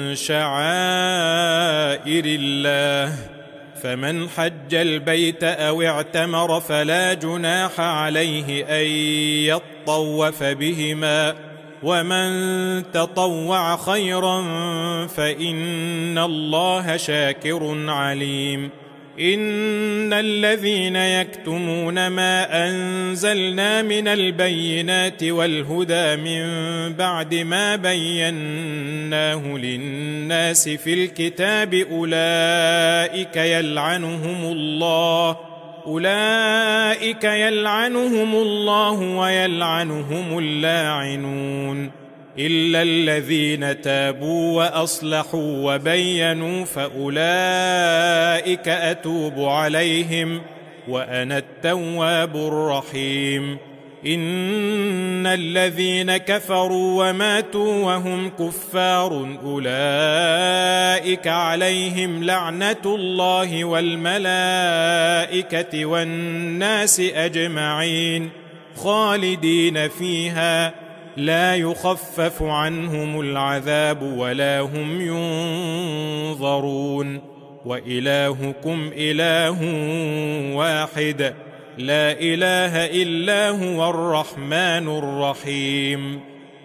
شعائر الله فمن حج البيت أو اعتمر فلا جناح عليه أن يطلع يطوف بهما، ومن تطوع خيرا فإن الله شاكر عليم. إن الذين يكتمون ما أنزلنا من البينات والهدى من بعد ما بيناه للناس في الكتاب أولئك يلعنهم الله أولئك يلعنهم الله ويلعنهم اللاعنون، إلا الذين تابوا وأصلحوا وبينوا فأولئك أتوب عليهم وأنا التواب الرحيم. إن الذين كفروا وماتوا وهم كفار أولئك عليهم لعنة الله والملائكة والناس أجمعين خالدين فيها لا يخفف عنهم العذاب ولا هم ينظرون. وإلهكم إله واحد لا إله إلا هو الرحمن الرحيم.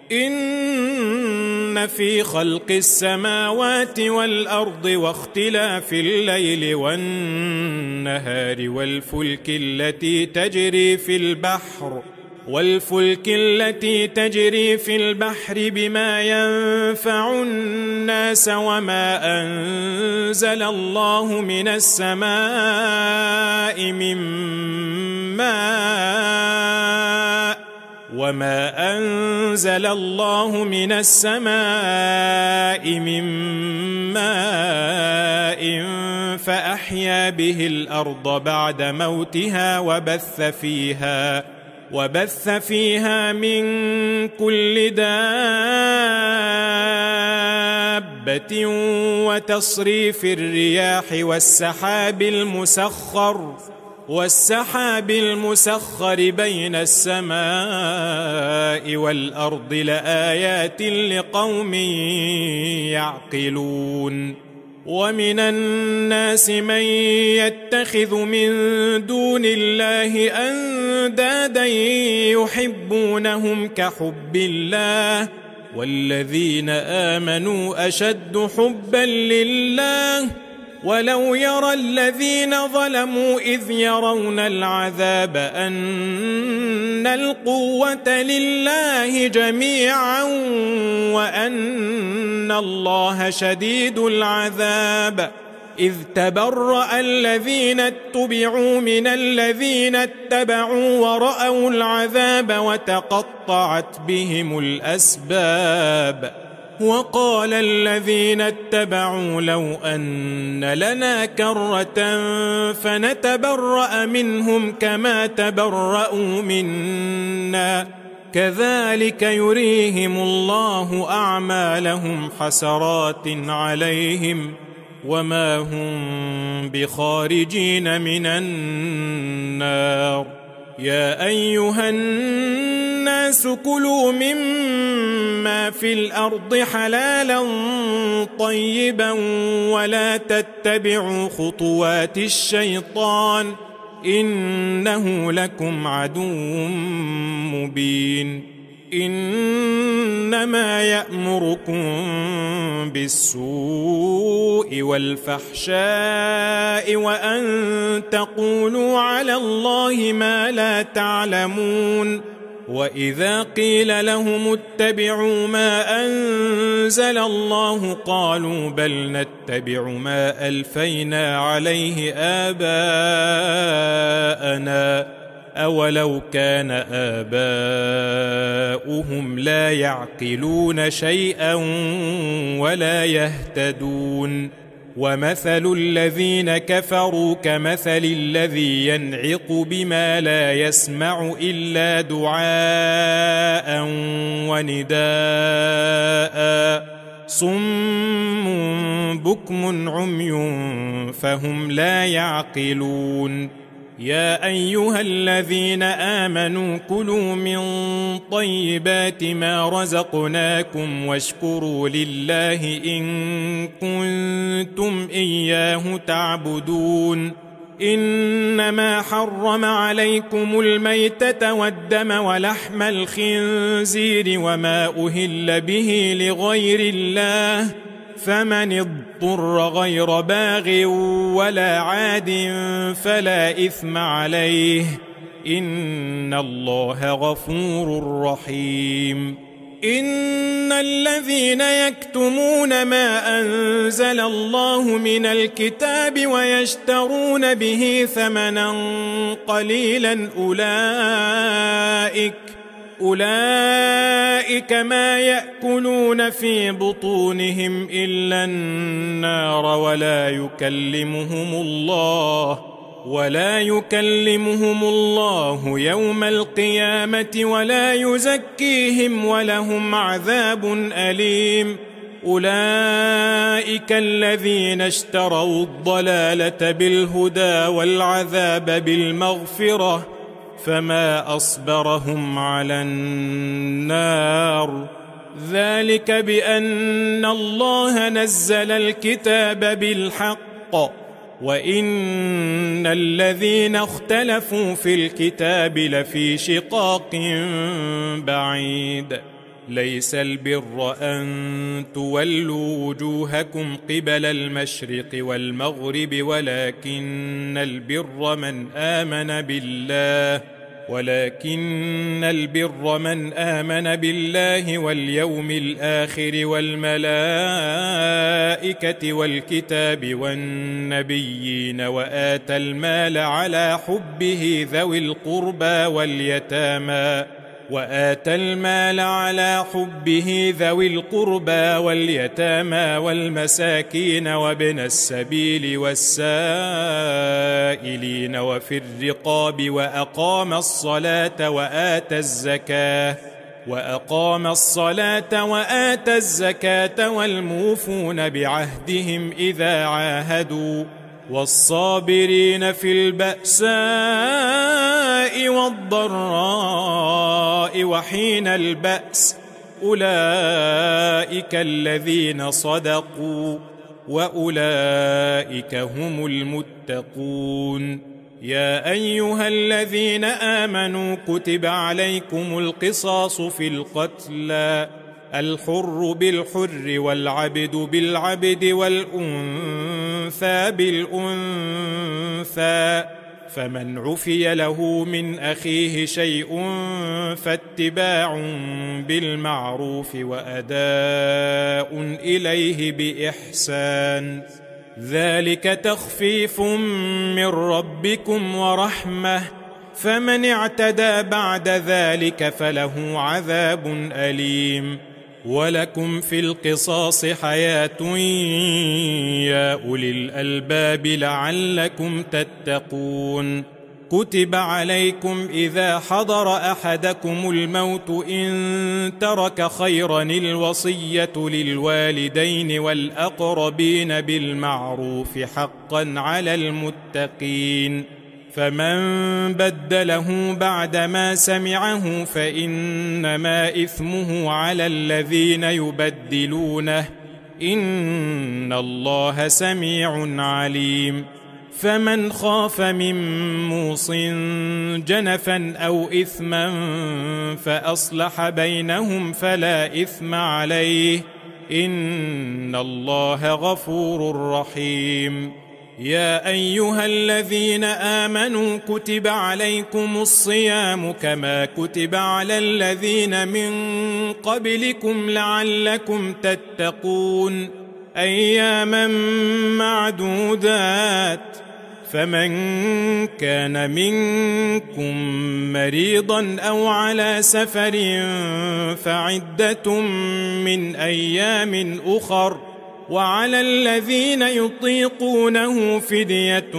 إن في خلق السماوات والأرض واختلاف الليل والنهار والفلك التي تجري في البحر والفلك التي تجري في البحر بما ينفع الناس وما أنزل الله من السماء من ماء وما أنزل الله من السماء من ماء فأحيا به الأرض بعد موتها وبث فيها وبث فيها من كل دابة وتصريف الرياح والسحاب المسخر والسحاب المسخر بين السماء والأرض لآيات لقوم يعقلون. ومن الناس من يتخذ من دون الله أندادا يحبونهم كحب الله والذين آمنوا أشد حبا لله ولو يرى الذين ظلموا إذ يرون العذاب أن القوة لله جميعا وأن الله شديد العذاب إذ تبرأ الذين اتبعوا من الذين اتبعوا ورأوا العذاب وتقطعت بهم الأسباب. وقال الذين اتبعوا لو أن لنا كرة فنتبرأ منهم كما تبرأوا منا كذلك يريهم الله أعمالهم حسرات عليهم وما هم بخارجين من النار. يا أيها الناس كلوا مما في الأرض حلالا طيبا ولا تتبعوا خطوات الشيطان إنه لكم عدو مبين. إنما يأمركم بالسوء والفحشاء وأن تقولوا على الله ما لا تعلمون. وإذا قيل لهم اتبعوا ما أنزل الله قالوا بل نتبع ما ألفينا عليه آباءنا أولو كان آباؤهم لا يعقلون شيئا ولا يهتدون. ومثل الذين كفروا كمثل الذي ينعق بما لا يسمع إلا دعاء ونداء صم بكم عمي فهم لا يعقلون. يا أيها الذين آمنوا كلوا من طيبات ما رزقناكم واشكروا لله إن كنتم إياه تعبدون. إنما حرم عليكم الميتة والدم ولحم الخنزير وما أهل به لغير الله فمن اضطر غير باغ ولا عاد فلا إثم عليه إن الله غفور رحيم. إن الذين يكتمون ما أنزل الله من الكتاب ويشترون به ثمنا قليلا أولئك أولئك ما يأكلون في بطونهم إلا النار ولا يكلمهم الله ولا يكلمهم الله يوم القيامة ولا يزكيهم ولهم عذاب أليم. أولئك الذين اشتروا الضلالة بالهدى والعذاب بالمغفرة فما أصبرهم على النار ذلك بأن الله نزل الكتاب بالحق وإن الذين اختلفوا في الكتاب لفي شقاق بعيد. ليس البر أن تولوا وجوهكم قبل المشرق والمغرب ولكن البر من آمن بالله ولكن البر من آمن بالله واليوم الآخر والملائكة والكتاب والنبيين وآتى المال على حبه ذوي القربى واليتامى وآتى المال على حبه ذوي القربى واليتامى والمساكين وابن السبيل والسائلين وفي الرقاب وأقام الصلاة وآتى الزكاة وأقام الصلاة وآتى الزكاة والموفون بعهدهم إذا عاهدوا والصابرين في البأساء والضراء وحين البأس أولئك الذين صدقوا وأولئك هم المتقون. يا أيها الذين آمنوا كتب عليكم القصاص في القتلى الحر بالحر والعبد بالعبد والأنثى بالأنثى فمن عفي له من أخيه شيء فاتباع بالمعروف وأداء إليه بإحسان ذلك تخفيف من ربكم ورحمة فمن اعتدى بعد ذلك فله عذاب أليم. ولكم في القصاص حياة يا أولي الألباب لعلكم تتقون. كتب عليكم إذا حضر أحدكم الموت إن ترك خيرا الوصية للوالدين والأقربين بالمعروف حقا على المتقين فمن بدله بعدما سمعه فإنما إثمه على الذين يبدلونه إن الله سميع عليم. فمن خاف من موص جنفا أو إثما فأصلح بينهم فلا إثم عليه إن الله غفور رحيم. يا أيها الذين آمنوا كتب عليكم الصيام كما كتب على الذين من قبلكم لعلكم تتقون أياما معدودات فمن كان منكم مريضا أو على سفر فعدة من أيام أخر وعلى الذين يطيقونه فدية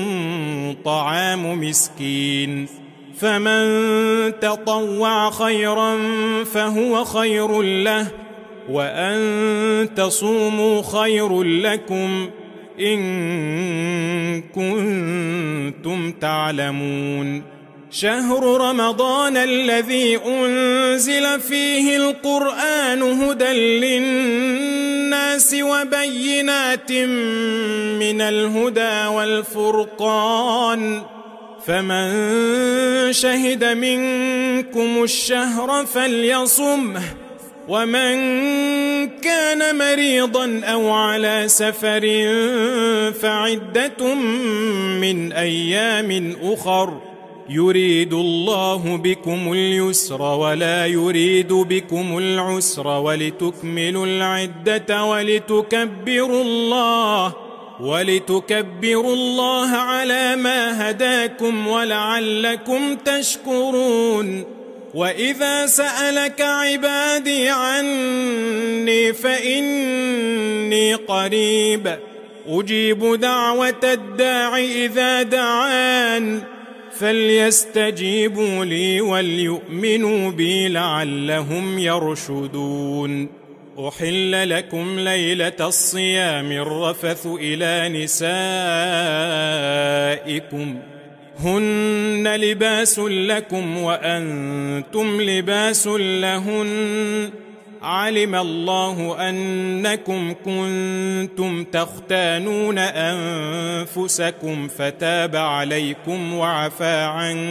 طعام مسكين فمن تطوع خيرا فهو خير له وأن تصوموا خير لكم إن كنتم تعلمون. شهر رمضان الذي أنزل فيه القرآن هدى للناس وبينات من الهدى والفرقان فمن شهد منكم الشهر فليصمه ومن كان مريضا أو على سفر فعدة من أيام أخر يريد الله بكم اليسر ولا يريد بكم العسر ولتكملوا العدة ولتكبروا الله ولتكبروا الله على ما هداكم ولعلكم تشكرون. وإذا سألك عبادي عني فإني قريب أجيب دعوة الداع إذا دعان فليستجيبوا لي وليؤمنوا بي لعلهم يرشدون. أحل لكم ليلة الصيام الرفث إلى نسائكم هن لباس لكم وأنتم لباس لهن علم الله أنكم كنتم تختانون أنفسكم فتاب عليكم وعفى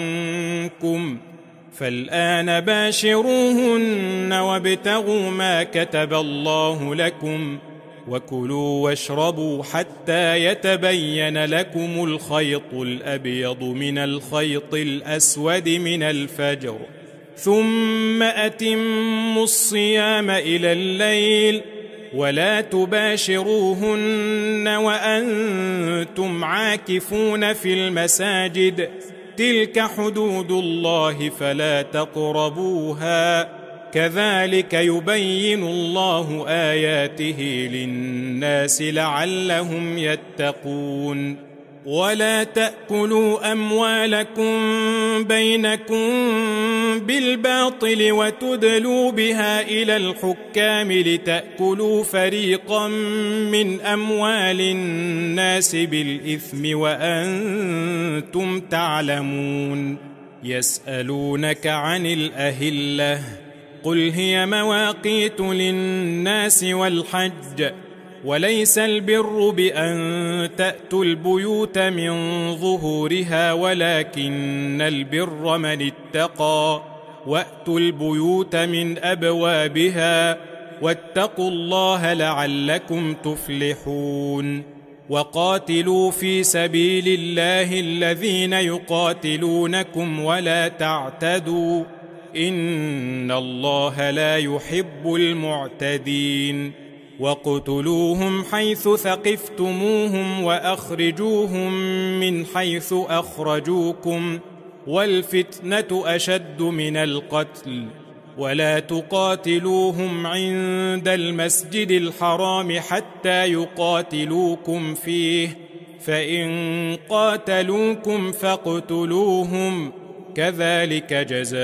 عنكم فالآن باشروهن وابتغوا ما كتب الله لكم وكلوا واشربوا حتى يتبين لكم الخيط الأبيض من الخيط الأسود من الفجر ثم أتموا الصيام إلى الليل ولا تباشروهن وأنتم عاكفون في المساجد تلك حدود الله فلا تقربوها كذلك يبين الله آياته للناس لعلهم يتقون. ولا تأكلوا أموالكم بينكم بالباطل وتدلوا بها إلى الحكام لتأكلوا فريقا من أموال الناس بالإثم وأنتم تعلمون. يسألونك عن الأهلة قل هي مواقيت للناس والحج وليس البر بأن تأتوا البيوت من ظهورها ولكن البر من اتقى وأتوا البيوت من أبوابها واتقوا الله لعلكم تفلحون. وقاتلوا في سبيل الله الذين يقاتلونكم ولا تعتدوا إن الله لا يحب المعتدين. وقتلوهم حيث ثقفتموهم وأخرجوهم من حيث أخرجوكم والفتنة أشد من القتل ولا تقاتلوهم عند المسجد الحرام حتى يقاتلوكم فيه فإن قاتلوكم فاقتلوهم كذلك جزاء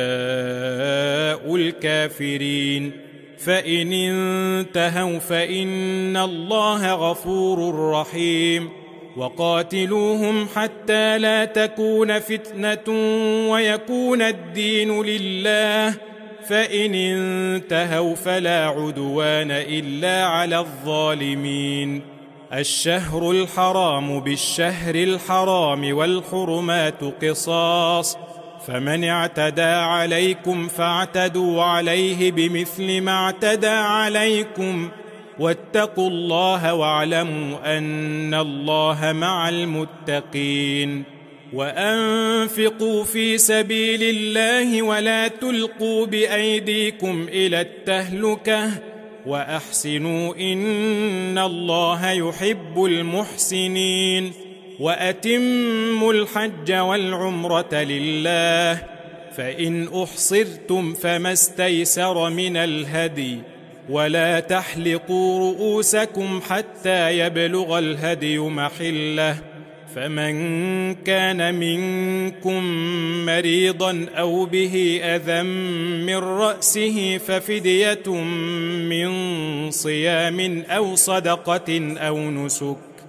الكافرين. فإن انتهوا فإن الله غفور رحيم. وقاتلوهم حتى لا تكون فتنة ويكون الدين لله فإن انتهوا فلا عدوان إلا على الظالمين. الشهر الحرام بالشهر الحرام والحرمات قصاص فمن اعتدى عليكم فاعتدوا عليه بمثل ما اعتدى عليكم واتقوا الله واعلموا أن الله مع المتقين. وأنفقوا في سبيل الله ولا تلقوا بأيديكم إلى التهلكة وأحسنوا إن الله يحب المحسنين. وأتموا الحج والعمرة لله فإن أحصرتم فما استيسر من الهدي ولا تحلقوا رؤوسكم حتى يبلغ الهدي محله فمن كان منكم مريضا أو به أذى من رأسه ففدية من صيام أو صدقة أو نسك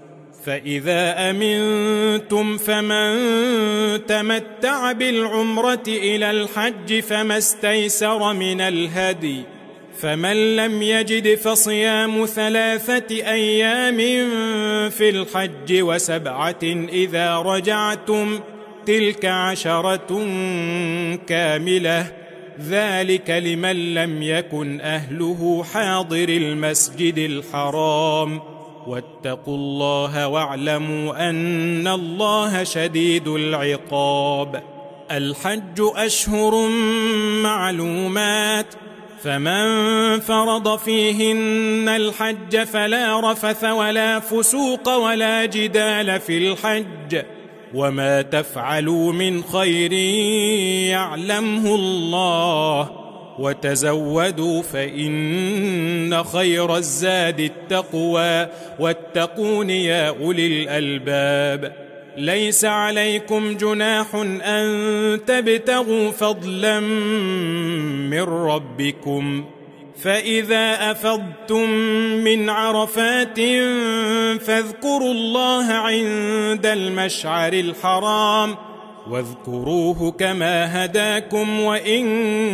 فإذا أمنتم فمن تمتع بالعمرة إلى الحج فما استيسر من الهدي، فمن لم يجد فصيام ثلاثة أيام في الحج وسبعة إذا رجعتم، تلك عشرة كاملة، ذلك لمن لم يكن أهله حاضر المسجد الحرام. واتقوا الله واعلموا أن الله شديد العقاب. الحج أشهر معلومات، فمن فرض فيهن الحج فلا رفث ولا فسوق ولا جدال في الحج، وما تفعلوا من خير يعلمه الله، وتزودوا فإن خير الزاد التقوى، واتقون يا أولي الألباب. ليس عليكم جناح أن تبتغوا فضلا من ربكم، فإذا أفضتم من عرفات فاذكروا الله عند المشعر الحرام، واذكروه كما هداكم وإن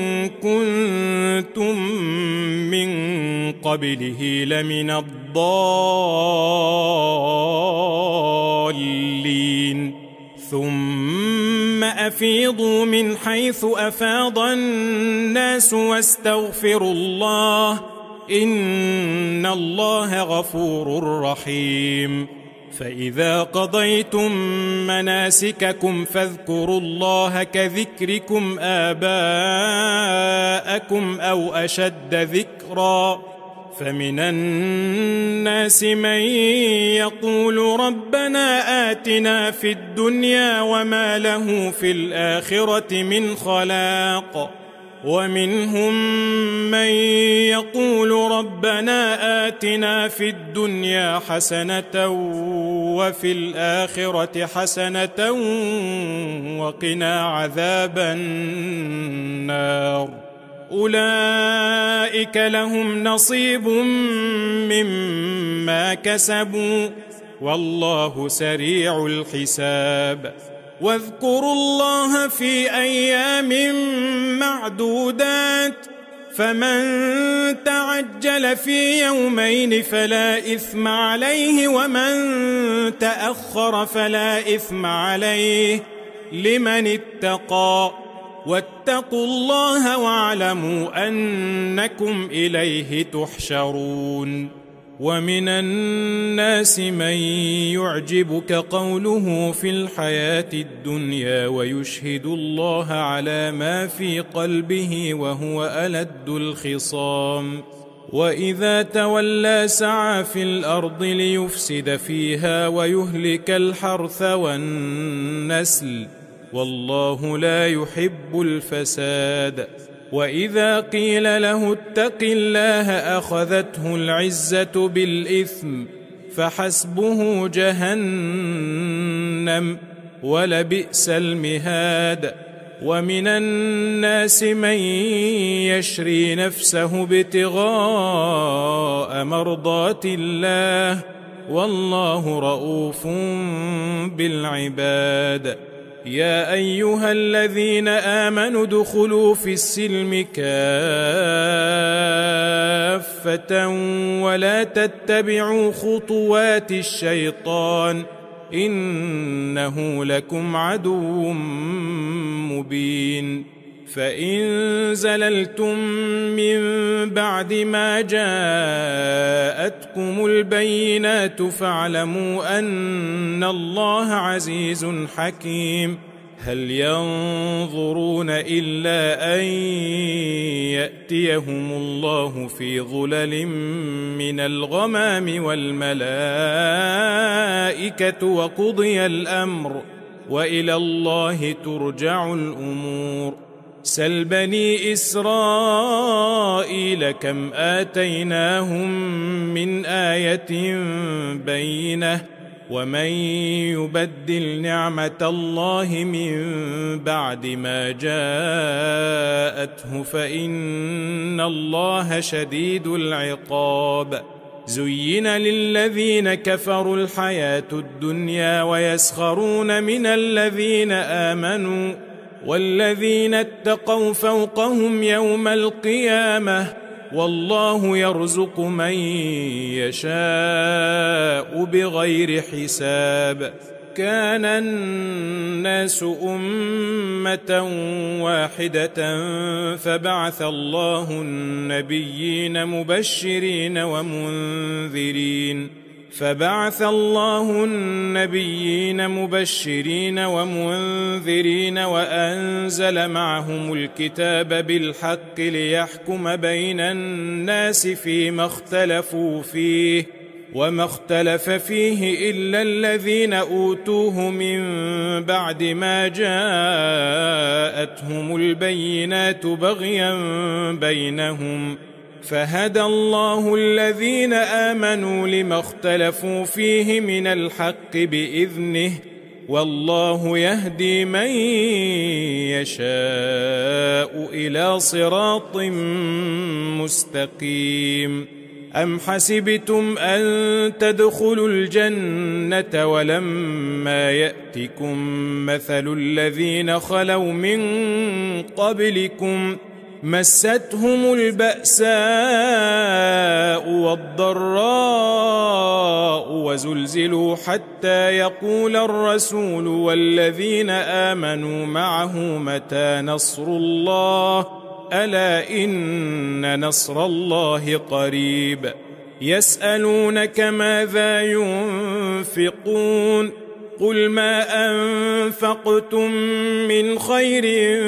كنتم من قبله لمن الضالين. ثم أفيضوا من حيث أفاض الناس واستغفروا الله، إن الله غفور رحيم. فإذا قضيتم مناسككم فاذكروا الله كذكركم آباءكم أو أشد ذكرا، فمن الناس من يقول ربنا آتنا في الدنيا وما له في الآخرة من خلاق، ومنهم من يقول ربنا آتنا في الدنيا حسنة وفي الآخرة حسنة وقنا عذاب النار. أولئك لهم نصيب مما كسبوا والله سريع الحساب. واذكروا الله في أيام معدودات، فمن تعجل في يومين فلا إثم عليه، ومن تأخر فلا إثم عليه لمن اتقى. واتقوا الله واعلموا أنكم إليه تحشرون. ومن الناس من يعجبك قوله في الحياة الدنيا ويشهد الله على ما في قلبه وهو ألد الخصام، وإذا تولى سعى في الأرض ليفسد فيها ويهلك الحرث والنسل، والله لا يحب الفساد. وإذا قيل له اتق الله أخذته العزة بالإثم، فحسبه جهنم ولبئس المهاد. ومن الناس من يشري نفسه ابتغاء مرضات الله، والله رؤوف بالعباد. يا أيها الذين آمنوا ادخلوا في السلم كافة ولا تتبعوا خطوات الشيطان، إنه لكم عدو مبين. فإن زللتم من بعد ما جاءتكم البينات فاعلموا أن الله عزيز حكيم. هل ينظرون إلا أن يأتيهم الله في ظلل من الغمام والملائكة وقضي الأمر وإلى الله ترجع الأمور. سل بني إسرائيل كم آتيناهم من آية بينة، ومن يبدل نعمة الله من بعد ما جاءته فإن الله شديد العقاب. زين للذين كفروا الحياة الدنيا ويسخرون من الذين آمنوا والذين اتقوا فوقهم يوم القيامة والله يرزق من يشاء بغير حساب. كان الناس أمة واحدة فبعث الله النبيين مبشرين ومنذرين فبعث الله النبيين مبشرين ومنذرين وأنزل معهم الكتاب بالحق ليحكم بين الناس فيما اختلفوا فيه وما اختلف فيه إلا الذين أوتوه من بعد ما جاءتهم البينات بغيا بينهم فهدى الله الذين آمنوا لما اختلفوا فيه من الحق بإذنه والله يهدي من يشاء إلى صراط مستقيم. أم حسبتم أن تدخلوا الجنة ولما يأتكم مثل الذين خلوا من قبلكم مستهم البأساء والضراء وزلزلوا حتى يقول الرسول والذين آمنوا معه متى نصر الله ألا إن نصر الله قريب. يسألونك ماذا ينفقون قل ما أنفقتم من خير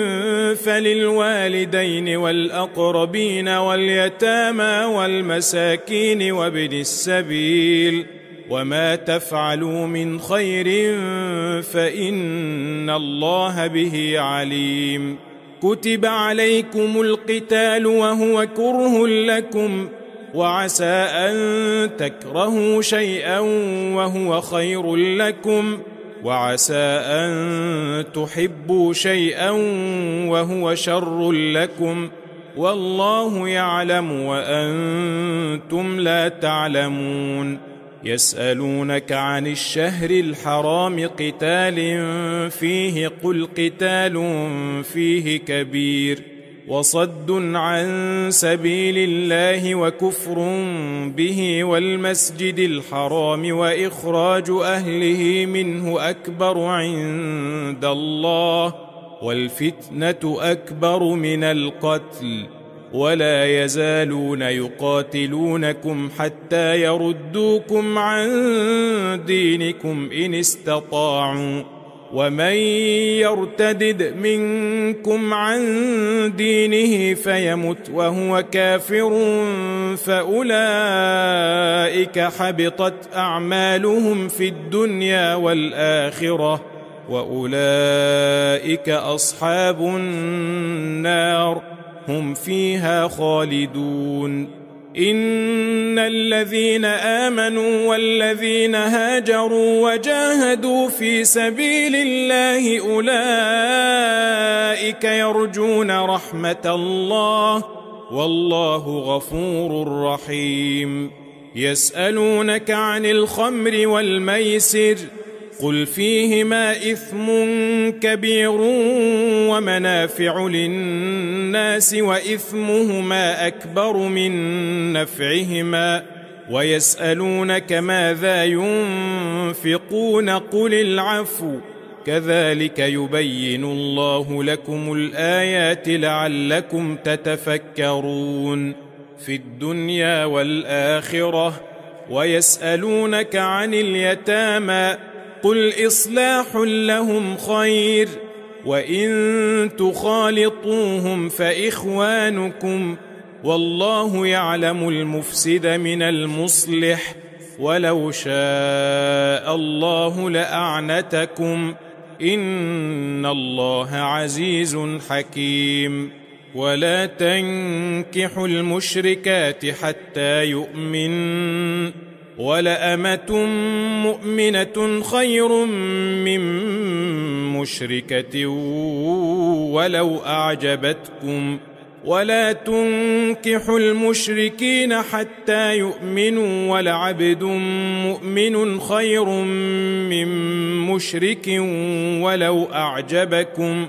فللوالدين والأقربين واليتامى والمساكين وابن السبيل وما تفعلوا من خير فإن الله به عليم. كتب عليكم القتال وهو كره لكم وعسى أن تكرهوا شيئا وهو خير لكم وعسى أن تحبوا شيئا وهو شر لكم والله يعلم وأنتم لا تعلمون. يسألونك عن الشهر الحرام قتال فيه قل قتال فيه كبير وصد عن سبيل الله وكفر به والمسجد الحرام وإخراج أهله منه أكبر عند الله والفتنة أكبر من القتل ولا يزالون يقاتلونكم حتى يردوكم عن دينكم إن استطاعوا ومن يرتدد منكم عن دينه فيمت وهو كافر فأولئك حبطت أعمالهم في الدنيا والآخرة وأولئك أصحاب النار هم فيها خالدون. إن الذين آمنوا والذين هاجروا وجاهدوا في سبيل الله أولئك يرجون رحمة الله والله غفور رحيم. يسألونك عن الخمر والميسر قل فيهما إثم كبير ومنافع للناس وإثمهما أكبر من نفعهما ويسألونك ماذا ينفقون قل العفو كذلك يبين الله لكم الآيات لعلكم تتفكرون في الدنيا والآخرة. ويسألونك عن اليتامى قل إصلاح لهم خير وإن تخالطوهم فإخوانكم والله يعلم المفسد من المصلح ولو شاء الله لأعنتكم إن الله عزيز حكيم. ولا تنكحوا المشركات حتى يؤمنوا ولأمة مؤمنة خير من مشركة ولو أعجبتكم ولا تنكحوا المشركين حتى يؤمنوا ولعبد مؤمن خير من مشرك ولو أعجبكم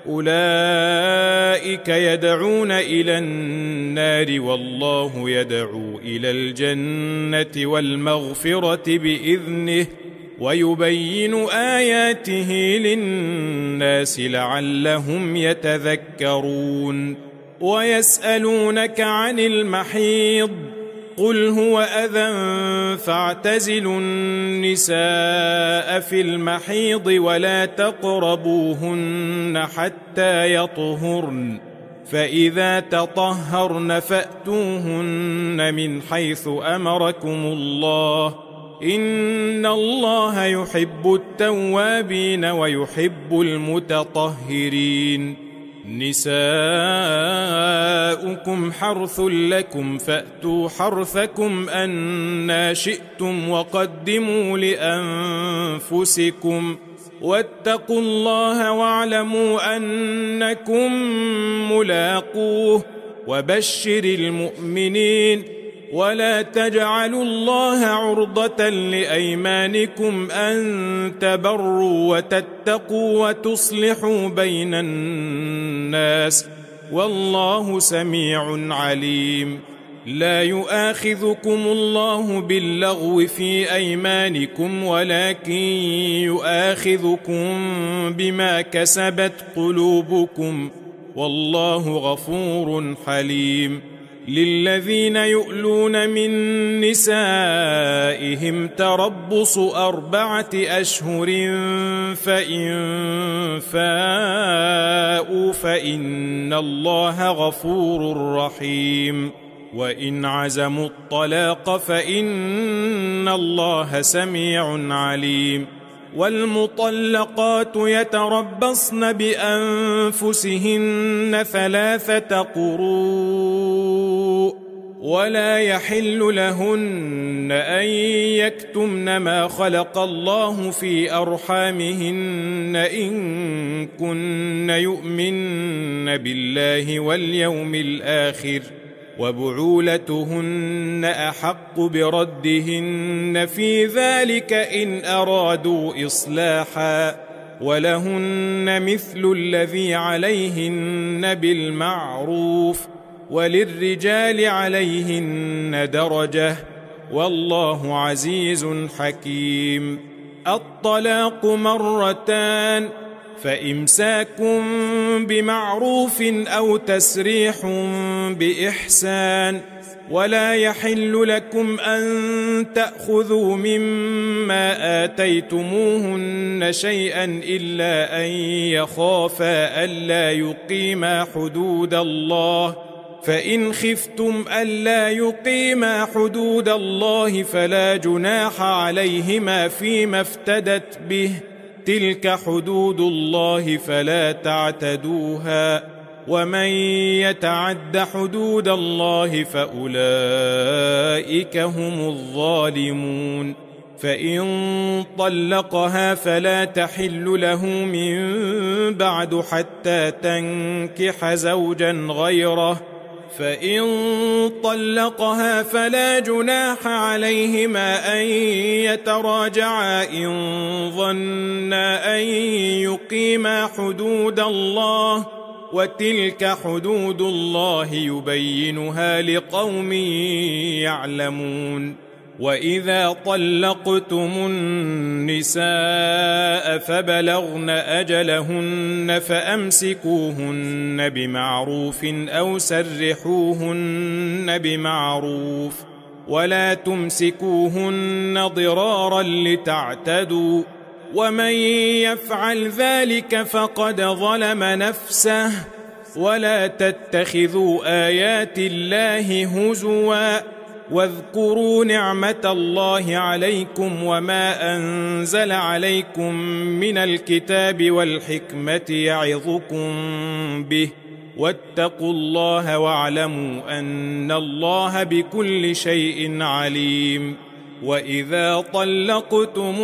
أولئك يدعون إلى النار والله يدعو إلى الجنة والمغفرة بإذنه ويبين آياته للناس لعلهم يتذكرون ويسألونك عن المحيض قل هو أذى فاعتزلوا النساء في المحيض ولا تقربوهن حتى يطهرن فإذا تطهرن فأتوهن من حيث أمركم الله إن الله يحب التوابين ويحب المتطهرين نساؤكم حرث لكم فأتوا حرثكم أنى شئتم وقدموا لأنفسكم واتقوا الله واعلموا أنكم ملاقوه وبشر المؤمنين ولا تجعلوا الله عرضة لأيمانكم أن تبروا وتتقوا وتصلحوا بين الناس والله سميع عليم لا يؤاخذكم الله باللغو في أيمانكم ولكن يؤاخذكم بما كسبت قلوبكم والله غفور حليم للذين يؤلون من نسائهم تربص أربعة أشهر فإن فاءوا فإن الله غفور رحيم وإن عزموا الطلاق فإن الله سميع عليم والمطلقات يتربصن بأنفسهن ثلاثة قروء ولا يحل لهن أن يكتمن ما خلق الله في أرحامهن إن كن يؤمن بالله واليوم الآخر وبعولتهن أحق بردهن في ذلك إن أرادوا إصلاحا ولهن مثل الذي عليهن بالمعروف وللرجال عليهن درجة والله عزيز حكيم الطلاق مرتان فإمساك بمعروف أو تسريح بإحسان ولا يحل لكم أن تأخذوا مما آتيتموهن شيئا إلا أن يخافا ألا يقيما حدود الله فإن خفتم ألا يقيما حدود الله فلا جناح عليهما فيما افتدت به تلك حدود الله فلا تعتدوها ومن يتعد حدود الله فأولئك هم الظالمون فإن طلقها فلا تحل له من بعد حتى تنكح زوجا غيره فإن طلقها فلا جناح عليهما أن يتراجعا إن ظنا أن يقيما حدود الله وتلك حدود الله يبينها لقوم يعلمون وإذا طلقتم النساء فبلغن أجلهن فأمسكوهن بمعروف أو سرحوهن بمعروف ولا تمسكوهن ضرارا لتعتدوا ومن يفعل ذلك فقد ظلم نفسه ولا تتخذوا آيات الله هزوا واذكروا نعمة الله عليكم وما أنزل عليكم من الكتاب والحكمة يعظكم به واتقوا الله واعلموا أن الله بكل شيء عليم وإذا طلقتم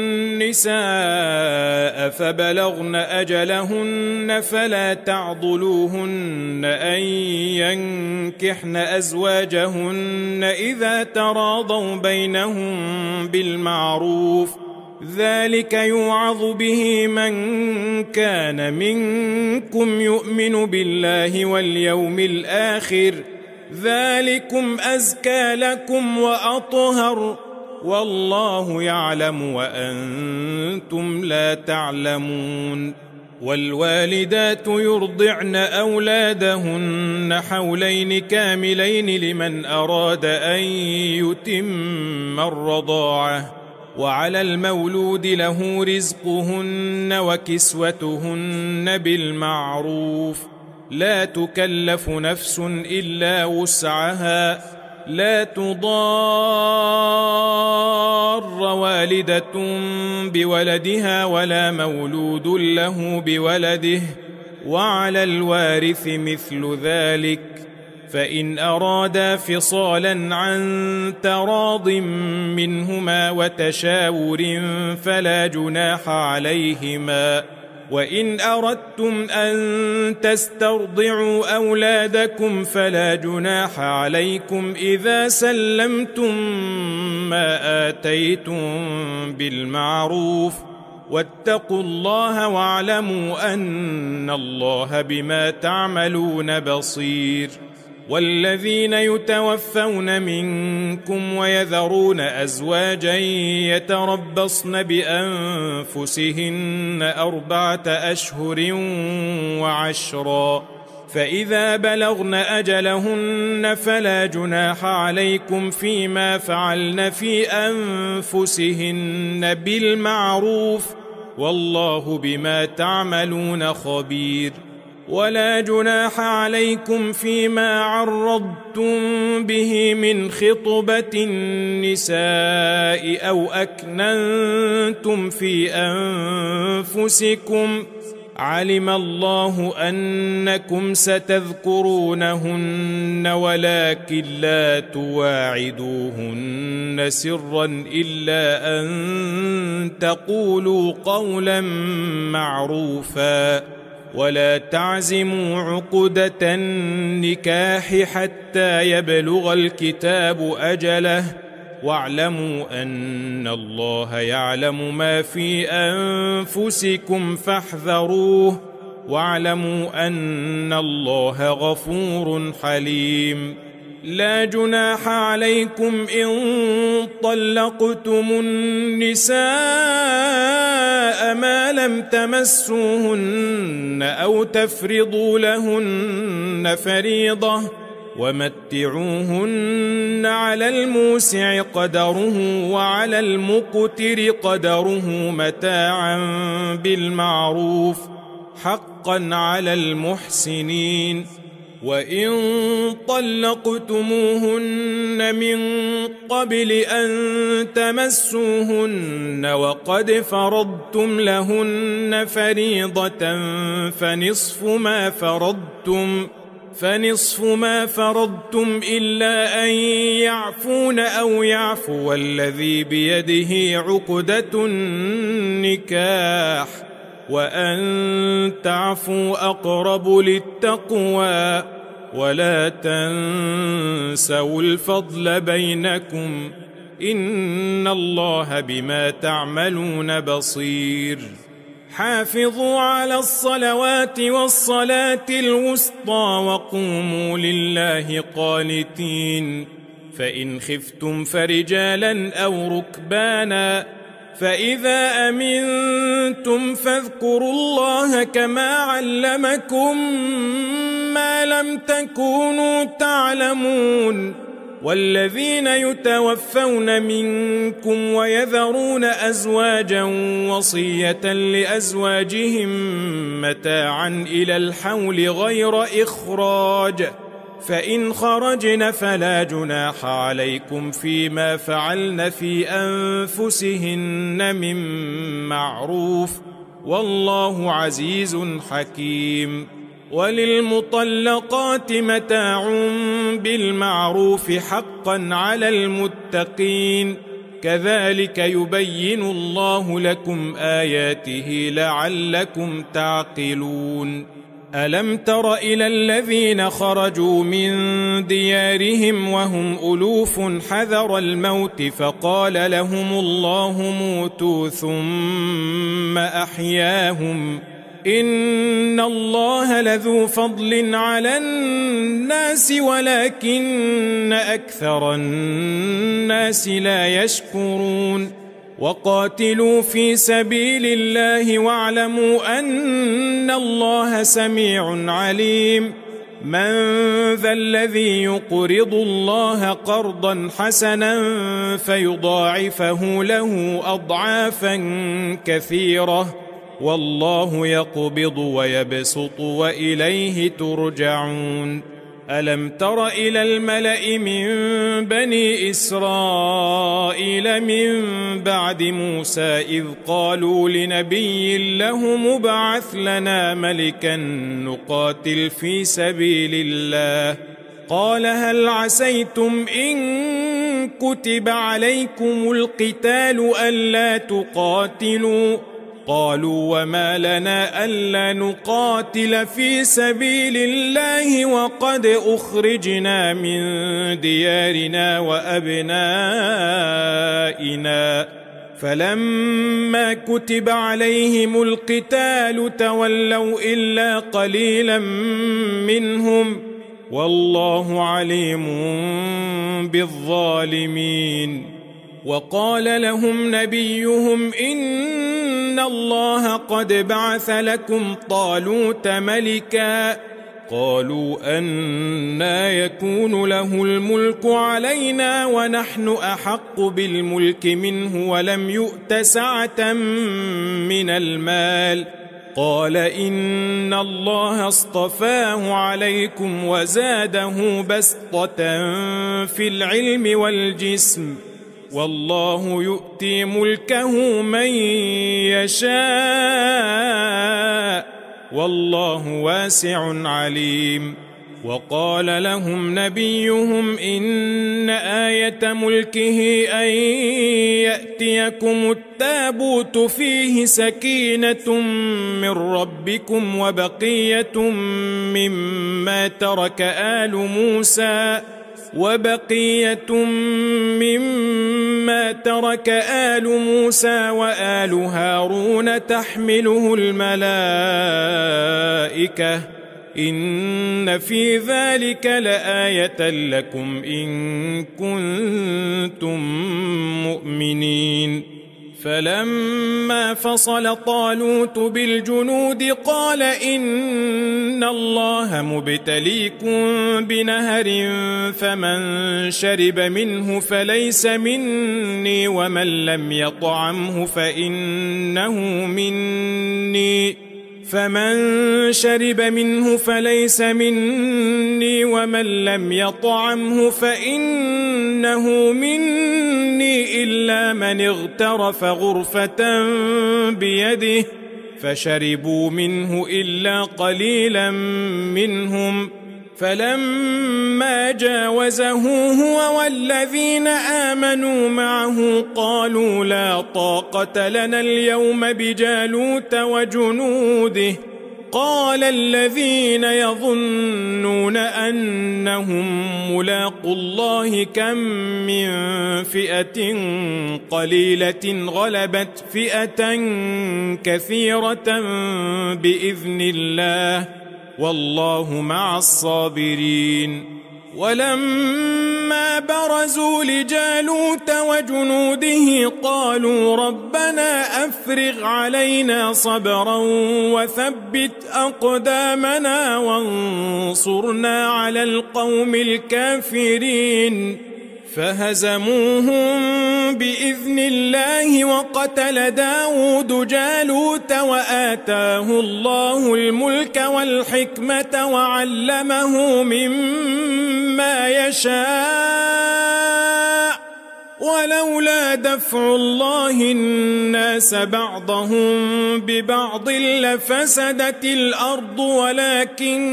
النساء فبلغن أجلهن فلا تعضلوهن أن ينكحن أزواجهن إذا تراضوا بينهم بالمعروف، ذلك يوعظ به من كان منكم يؤمن بالله واليوم الآخر، ذلكم أزكى لكم وأطهر، والله يعلم وأنتم لا تعلمون. والوالدات يرضعن أولادهن حولين كاملين لمن أراد أن يتم الرضاعة، وعلى المولود له رزقهن وكسوتهن بالمعروف، لا تكلف نفس إلا وسعها، لا تضار والدة بولدها ولا مولود له بولده، وعلى الوارث مثل ذلك، فإن أرادا فصالا عن تراض منهما وتشاور فلا جناح عليهما. وإن أردتم أن تسترضعوا أولادكم فلا جناح عليكم إذا سلمتم ما آتيتم بالمعروف، واتقوا الله واعلموا أن الله بما تعملون بصير. والذين يتوفون منكم ويذرون أزواجا يتربصن بأنفسهن أربعة أشهر وعشرا، فإذا بلغن أجلهن فلا جناح عليكم فيما فعلن في أنفسهن بالمعروف، والله بما تعملون خبير. ولا جناح عليكم فيما عرضتم به من خطبة النساء أو أكننتم في أنفسكم، علم الله أنكم ستذكرونهن ولكن لا تواعدوهن سرا إلا أن تقولوا قولا معروفا، ولا تعزموا عقدة النكاح حتى يبلغ الكتاب أجله، واعلموا أن الله يعلم ما في أنفسكم فاحذروه، واعلموا أن الله غفور حليم. لا جناح عليكم إن طلقتم النساء ما لم تمسوهن أو تفرضوا لهن فريضة، ومتعوهن على الموسع قدره وعلى المقتر قدره متاعا بالمعروف، حقا على المحسنين. وإن طلقتموهن من قبل أن تمسوهن وقد فرضتم لهن فريضة فنصف ما فرضتم فنصف ما فرضتم إلا أن يعفون أو يعفو الذي بيده عقدة النكاح، وأن تعفوا أقرب للتقوى، ولا تنسوا الفضل بينكم، إن الله بما تعملون بصير. حافظوا على الصلوات والصلاة الوسطى وقوموا لله قانتين، فإن خفتم فرجالا أو ركبانا، فإذا أمنتم فاذكروا الله كما علمكم ما لم تكونوا تعلمون. والذين يتوفون منكم ويذرون أزواجا وصية لأزواجهم متاعا إلى الحول غير إخراج، فإن خرجن فلا جناح عليكم فيما فعلن في أنفسهن من معروف، والله عزيز حكيم. وللمطلقات متاع بالمعروف حقا على المتقين، كذلك يبين الله لكم آياته لعلكم تعقلون. ألم تر إلى الذين خرجوا من ديارهم وهم ألوف حذر الموت فقال لهم الله موتوا ثم أحياهم إن الله لذو فضل على الناس ولكن أكثر الناس لا يشكرون. وقاتلوا في سبيل الله واعلموا أن الله سميع عليم. من ذا الذي يقرض الله قرضا حسنا فيضاعفه له أضعافا كثيرة والله يقبض ويبسط وإليه ترجعون. ألم تر إلى الملأ من بني إسرائيل من بعد موسى إذ قالوا لنبي له مبعث لنا ملكا نقاتل في سبيل الله قال هل عسيتم إن كتب عليكم القتال ألا تقاتلوا قالوا وما لنا ألا نقاتل في سبيل الله وقد أخرجنا من ديارنا وأبنائنا فلما كتب عليهم القتال تولوا إلا قليلا منهم والله عليم بالظالمين. وقال لهم نبيهم إن الله قد بعث لكم طالوت ملكا قالوا أنى يكون له الملك علينا ونحن أحق بالملك منه ولم يؤت سعة من المال قال إن الله اصطفاه عليكم وزاده بسطة في العلم والجسم والله يؤتي ملكه من يشاء والله واسع عليم. وقال لهم نبيهم إن آية ملكه أن يأتيكم التابوت فيه سكينة من ربكم وبقية مما ترك آل موسى وبقية مما ترك آل موسى وآل هارون تحمله الملائكة إن في ذلك لآية لكم إن كنتم مؤمنين. فلما فصل طالوت بالجنود قال إن الله مبتليكم بنهر فمن شرب منه فليس مني ومن لم يطعمه فإنه مني فمن شرب منه فليس مني ومن لم يطعمه فإنه مني إلا من اغترف غرفة بيده فشربوا منه إلا قليلا منهم فلما جاوزه هو والذين آمنوا معه قالوا لا طاقة لنا اليوم بجالوت وجنوده قال الذين يظنون أنهم ملاقوا الله كم من فئة قليلة غلبت فئة كثيرة بإذن الله والله مع الصابرين. ولما برزوا لجالوت وجنوده قالوا ربنا أفرغ علينا صبرا وثبت أقدامنا وانصرنا على القوم الكافرين فهزموهم بإذن الله وقتل داود جالوت وآتاه الله الملك والحكمة وعلمه مما يشاء ولولا دفع الله الناس بعضهم ببعض لفسدت الأرض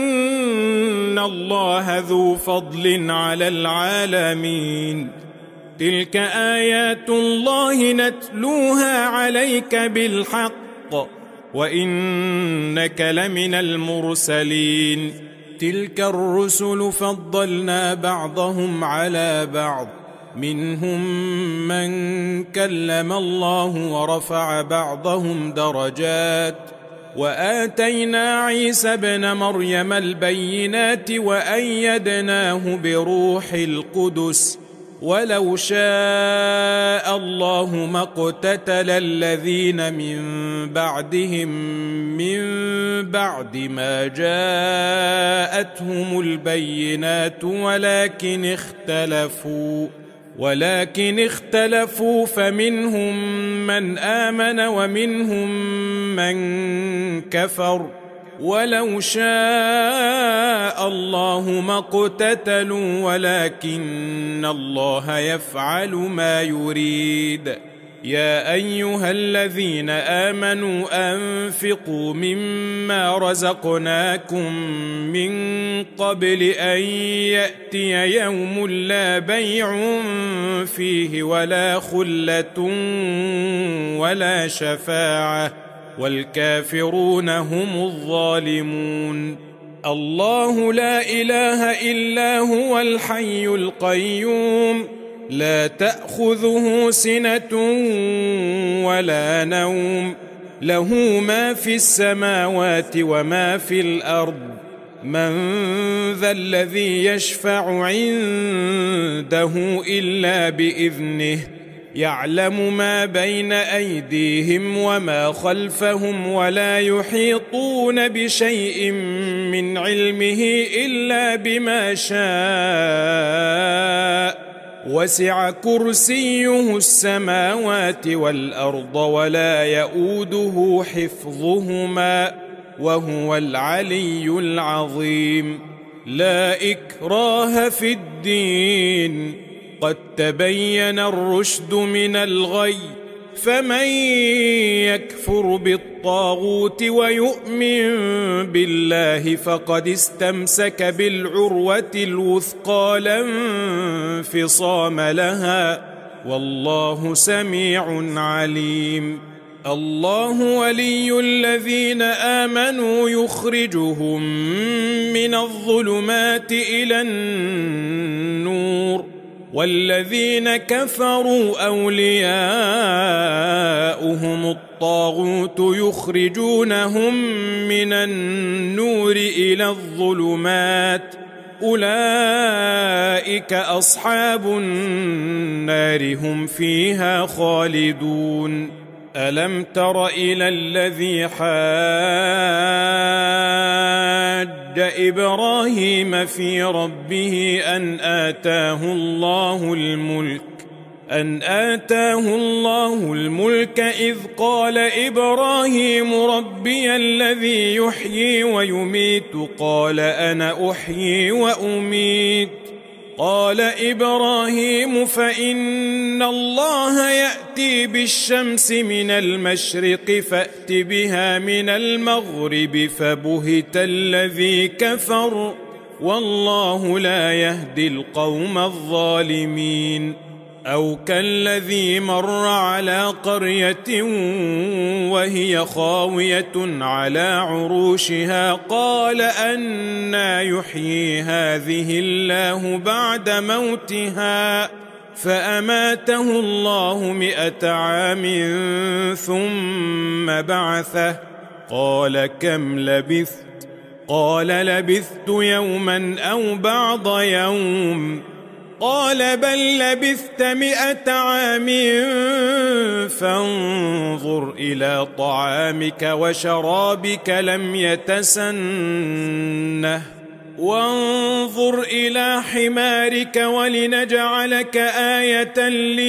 ولكن الله ذو فضل على العالمين. تلك آيات الله نتلوها عليك بالحق وإنك لمن المرسلين تلك الرسل فضلنا بعضهم على بعض منهم من كلم الله ورفع بعضهم درجات وآتينا عيسى ابن مريم البينات وأيدناه بروح القدس ولو شاء الله ما اقتتل الذين من بعدهم من بعد ما جاءتهم البينات ولكن اختلفوا ولكن اختلفوا فمنهم من آمن ومنهم من كفر ولو شاء الله ما اقتتلوا ولكن الله يفعل ما يريد يا أيها الذين آمنوا أنفقوا مما رزقناكم من قبل أن يأتي يوم لا بيع فيه ولا خلة ولا شفاعة والكافرون هم الظالمون الله لا إله إلا هو الحي القيوم لا تأخذه سنة ولا نوم له ما في السماوات وما في الأرض من ذا الذي يشفع عنده إلا بإذنه يعلم ما بين أيديهم وما خلفهم ولا يحيطون بشيء من علمه إلا بما شاء وسع كرسيه السماوات والأرض ولا يؤوده حفظهما وهو العلي العظيم لا إكراه في الدين قد تبين الرشد من الغي فمن يكفر بالطاغوت ويؤمن بالله فقد استمسك بالعروة الوثقى لا انفصام لها والله سميع عليم الله ولي الذين آمنوا يخرجهم من الظلمات إلى النور والذين كفروا أولياؤهم الطاغوت يخرجونهم من النور إلى الظلمات أولئك أصحاب النار هم فيها خالدون ألم تر إلى الذي حاج إبراهيم في ربه أن آتاه الله الملك أن آتاه الله الملك إذ قال إبراهيم ربي الذي يحيي ويميت قال أنا أحيي وأميت قال إبراهيم فإن الله يأتي بالشمس من المشرق فأت بها من المغرب فبهت الذي كفر والله لا يهدي القوم الظالمين أو كالذي مر على قرية وهي خاوية على عروشها قال أنى يحيي هذه الله بعد موتها فأماته الله مئة عام ثم بعثه قال كم لبثت قال لبثت يوما أو بعض يوم قال بل لبثت مئة عام فانظر إلى طعامك وشرابك لم يتسنه وانظر إلى حمارك ولنجعلك آية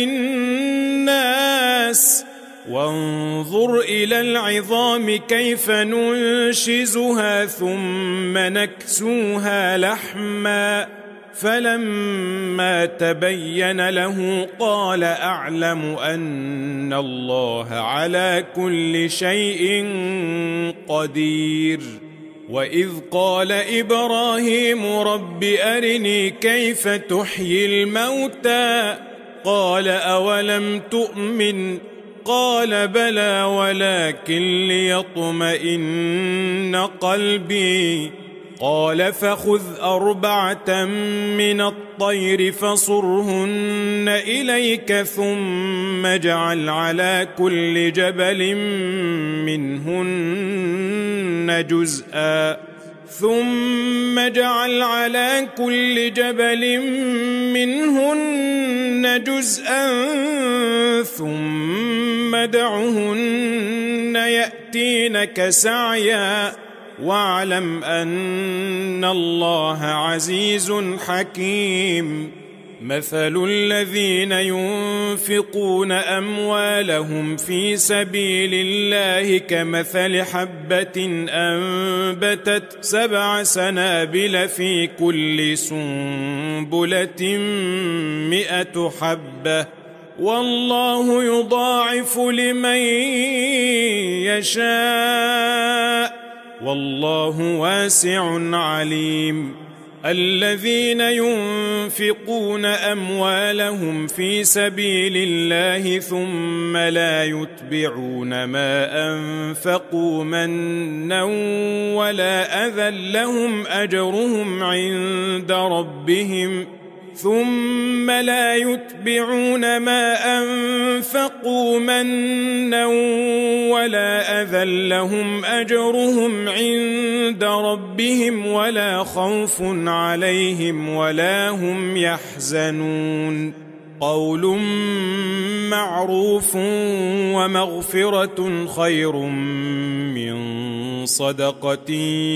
للناس وانظر إلى العظام كيف ننشزها ثم نكسوها لحما فلما تبين له قال أعلم أن الله على كل شيء قدير وإذ قال إبراهيم رب أرني كيف تحيي الموتى قال أولم تؤمن قال بلى ولكن ليطمئن قلبي قال فخذ أربعة من الطير فصرهن إليك ثم اجعل على كل جبل منهن جزءا ثم اجعل على كل جبل منهن جزءا ثم ادعهن يأتينك سعيا واعلم أن الله عزيز حكيم مثل الذين ينفقون أموالهم في سبيل الله كمثل حبة أنبتت سبع سنابل في كل سنبلة مئة حبة والله يضاعف لمن يشاء والله واسع عليم الذين ينفقون أموالهم في سبيل الله ثم لا يتبعون ما أنفقوا منا ولا أذى لهم أجرهم عند ربهم ثم لا يتبعون ما أنفقوا منا ولا أذى لهم أجرهم عند ربهم ولا خوف عليهم ولا هم يحزنون قول معروف ومغفرة خير من صدقة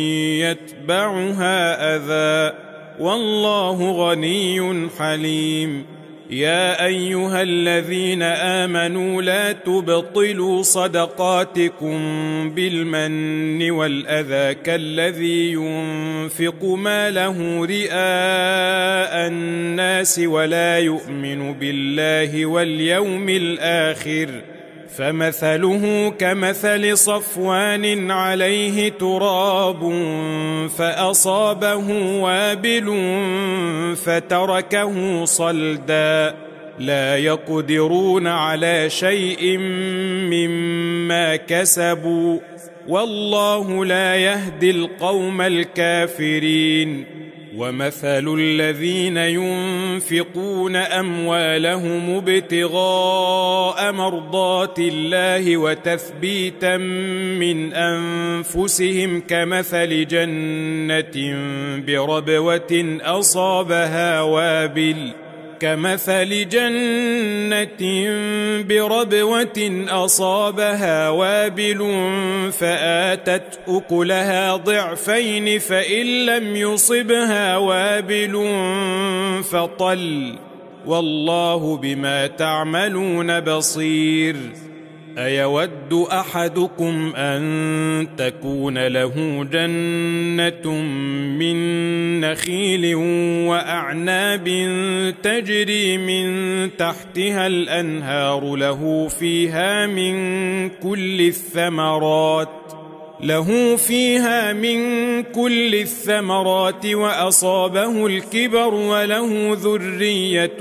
يتبعها أذى والله غني حليم يا أيها الذين آمنوا لا تبطلوا صدقاتكم بالمن والأذى كالذي ينفق ماله رئاء الناس ولا يؤمن بالله واليوم الآخر فمثله كمثل صفوان عليه تراب فأصابه وابل فتركه صلدا لا يقدرون على شيء مما كسبوا والله لا يهدي القوم الكافرين ومثل الذين ينفقون أموالهم ابتغاء مرضات الله وتثبيتا من أنفسهم كمثل جنة بربوة أصابها وابل كمثل جنة بربوة أصابها وابل فآتت أكلها ضعفين فإن لم يصبها وابل فطل والله بما تعملون بصير أيود أحدكم أن تكون له جنة من نخيل وأعناب تجري من تحتها الأنهار له فيها من كل الثمرات له فيها من كل الثمرات وأصابه الكبر وله ذرية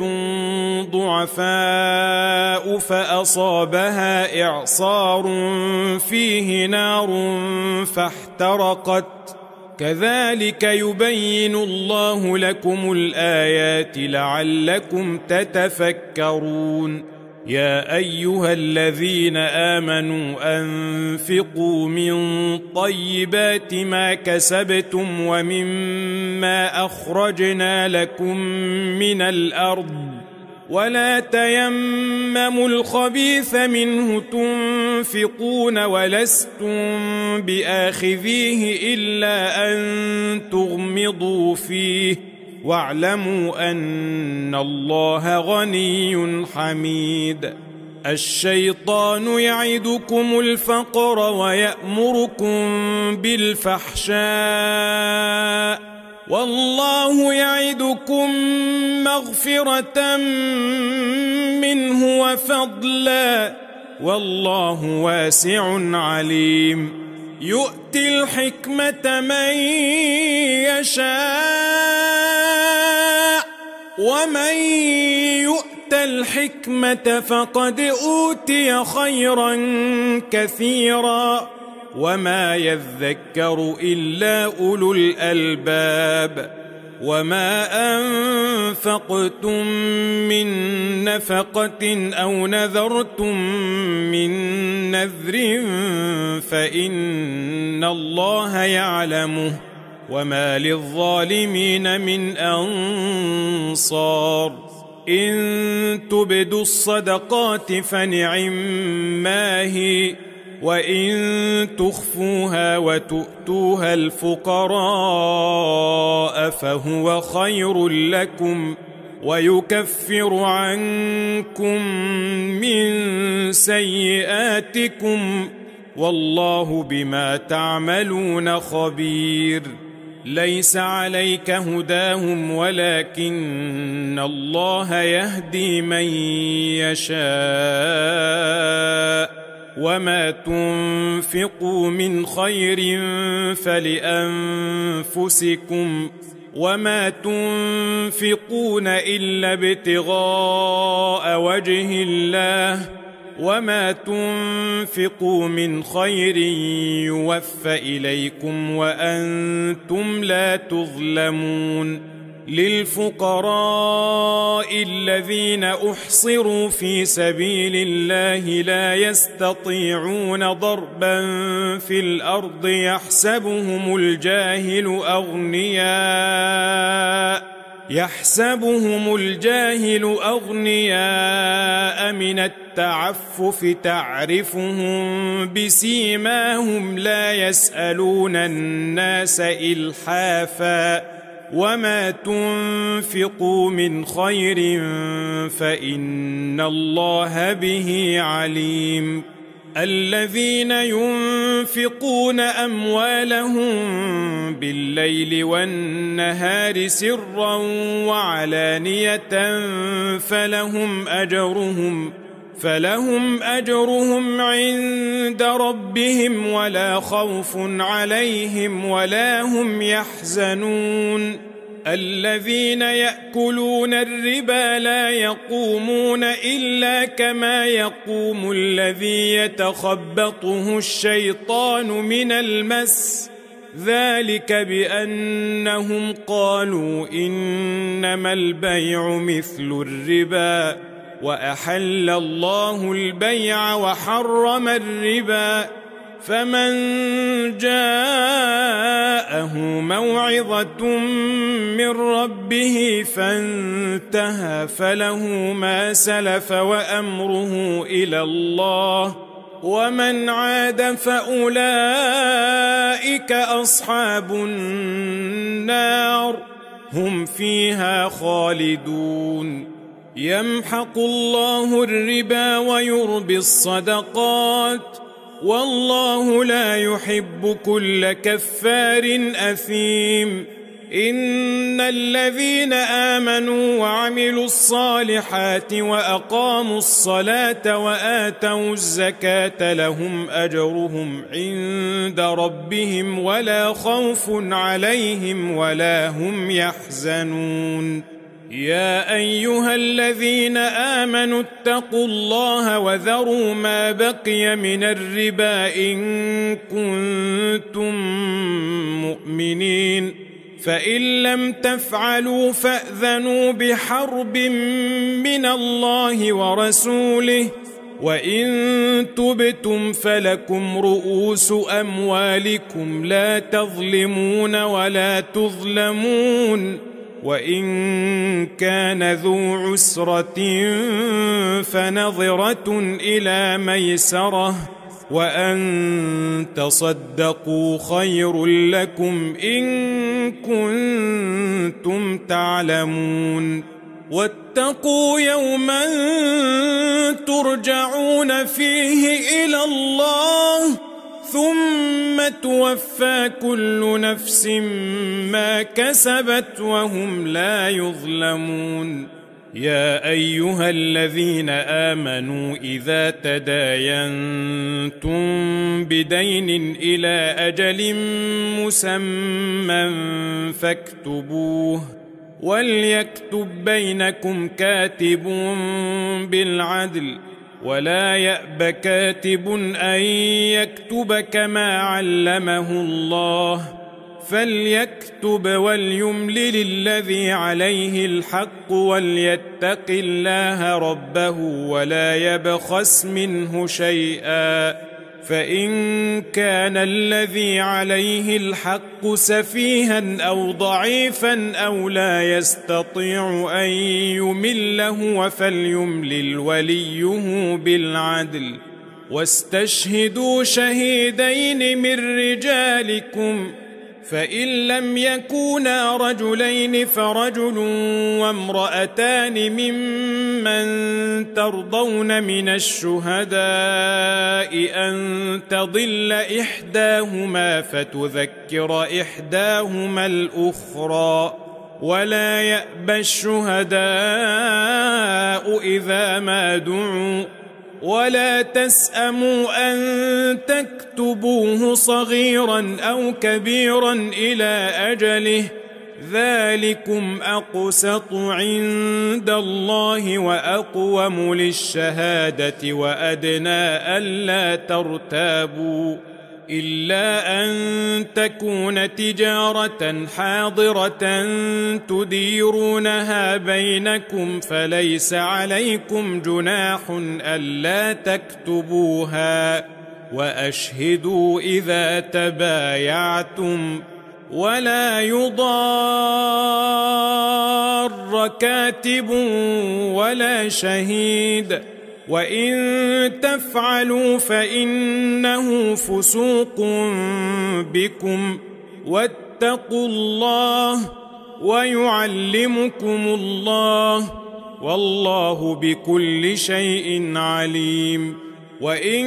ضعفاء فأصابها إعصار فيه نار فاحترقت كذلك يبين الله لكم الآيات لعلكم تتفكرون يا أيها الذين آمنوا أنفقوا من طيبات ما كسبتم ومما أخرجنا لكم من الأرض ولا تيمموا الخبيث منه تنفقون ولستم بآخذيه إلا أن تغمضوا فيه واعلموا أن الله غني حميد الشيطان يعدكم الفقر ويأمركم بالفحشاء والله يعدكم مغفرة منه وفضلا والله واسع عليم يؤتي الحكمة من يشاء ومن يؤت الحكمة فقد أوتي خيرا كثيرا وما يذكر إلا أولو الألباب. وما أنفقتم من نفقة أو نذرتم من نذر فإن الله يعلمه وما للظالمين من أنصار. إن تبدوا الصدقات فنعما هي وإن تخفوها وتؤتوها الفقراء فهو خير لكم ويكفر عنكم من سيئاتكم والله بما تعملون خبير. ليس عليك هداهم ولكن الله يهدي من يشاء وما تنفقوا من خير فلأنفسكم وما تنفقون إلا ابتغاء وجه الله وما تنفقوا من خير يوفى إليكم وأنتم لا تظلمون. للفقراء الذين أحصروا في سبيل الله لا يستطيعون ضربا في الأرض يحسبهم الجاهل أغنياء يحسبهم الجاهل أغنياء من التعفف تعرفهم بسيماهم لا يسألون الناس إلحافا وما تنفقوا من خير فإن الله به عليم. الذين ينفقون أموالهم بالليل والنهار سرا وعلانية فلهم أجرهم فلهم أجرهم عند ربهم ولا خوف عليهم ولا هم يحزنون. الذين يأكلون الربا لا يقومون إلا كما يقوم الذي يتخبطه الشيطان من المس ذلك بأنهم قالوا إنما البيع مثل الربا وأحل الله البيع وحرم الربا. فمن جاءه موعظة من ربه فانتهى فله ما سلف وأمره إلى الله ومن عاد فأولئك أصحاب النار هم فيها خالدون. يمحق الله الربا ويربي الصدقات والله لا يحب كل كفار أثيم. إن الذين آمنوا وعملوا الصالحات وأقاموا الصلاة وآتوا الزكاة لهم أجرهم عند ربهم ولا خوف عليهم ولا هم يحزنون. يا أيها الذين آمنوا اتقوا الله وذروا ما بقي من الربا إن كنتم مؤمنين فإن لم تفعلوا فأذنوا بحرب من الله ورسوله وإن تبتم فلكم رؤوس أموالكم لا تظلمون ولا تظلمون. وإن كان ذو عسرة فنظرة إلى ميسرة وأن تصدقوا خير لكم إن كنتم تعلمون. واتقوا يوما ترجعون فيه إلى الله ثم توفى كل نفس ما كسبت وهم لا يظلمون. يا أيها الذين آمنوا إذا تداينتم بدين إلى أجل مسمى فاكتبوه وليكتب بينكم كاتب بالعدل ولا يأب كاتب أن يكتب كما علمه الله فليكتب وليملل الذي عليه الحق وليتق الله ربه ولا يبخس منه شيئا فإن كان الذي عليه الحق سفيها أو ضعيفا أو لا يستطيع أن يمله فليملل وليه بالعدل واستشهدوا شهيدين من رجالكم فإن لم يكونا رجلين فرجل وامرأتان ممن ترضون من الشهداء أن تضل إحداهما فتذكر إحداهما الأخرى ولا يأبى الشهداء إذا ما دعوا ولا تسأموا أن تكتبوه صغيرا أو كبيرا إلى أجله ذلكم أقسط عند الله وأقوم للشهادة وأدنى ألا ترتابوا إلا أن تكون تجارة حاضرة تديرونها بينكم فليس عليكم جناح ألا تكتبوها وأشهدوا إذا تبايعتم ولا يضار كاتب ولا شهيد وإن تفعلوا فإنه فسوق بكم واتقوا الله ويعلمكم الله والله بكل شيء عليم وإن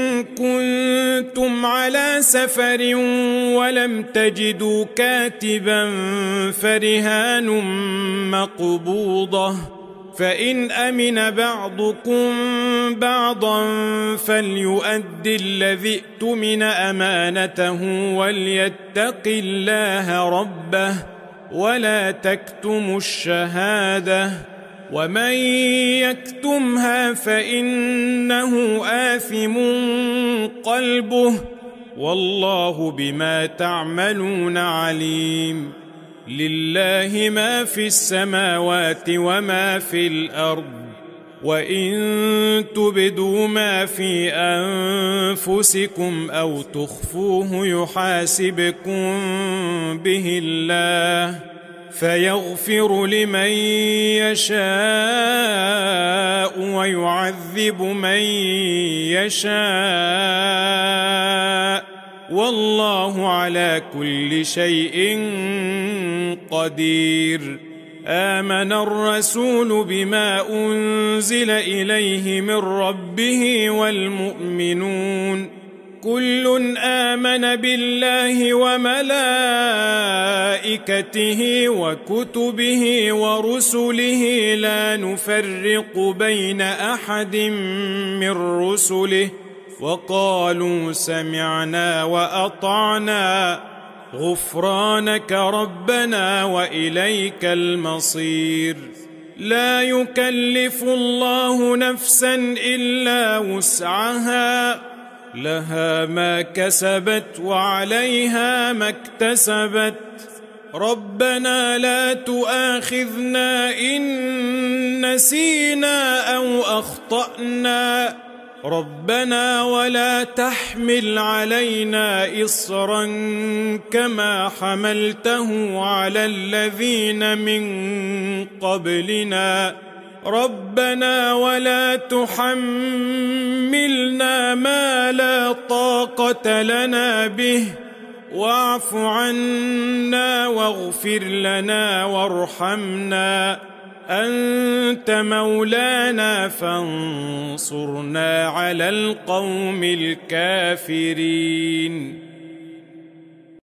كنتم على سفر ولم تجدوا كاتبا فرهان مقبوضة فإن أمن بعضكم بعضا فليؤد الذي ائتمن أمانته وليتق الله ربه ولا تكتموا الشهادة ومن يكتمها فإنه آثم قلبه والله بما تعملون عليم لله ما في السماوات وما في الأرض وإن تبدوا ما في أنفسكم أو تخفوه يحاسبكم به الله فيغفر لمن يشاء ويعذب من يشاء والله على كل شيء قدير آمن الرسول بما أنزل إليه من ربه والمؤمنون كل آمن بالله وملائكته وكتبه ورسله لا نفرق بين أحد من رسله وقالوا سمعنا وأطعنا غفرانك ربنا وإليك المصير لا يكلف الله نفسا إلا وسعها لها ما كسبت وعليها ما اكتسبت ربنا لا تؤاخذنا إن نسينا أو أخطأنا ربنا ولا تحمل علينا إصرا كما حملته على الذين من قبلنا ربنا ولا تحملنا ما لا طاقة لنا به واعف عنا واغفر لنا وارحمنا أنت مولانا فانصرنا على القوم الكافرين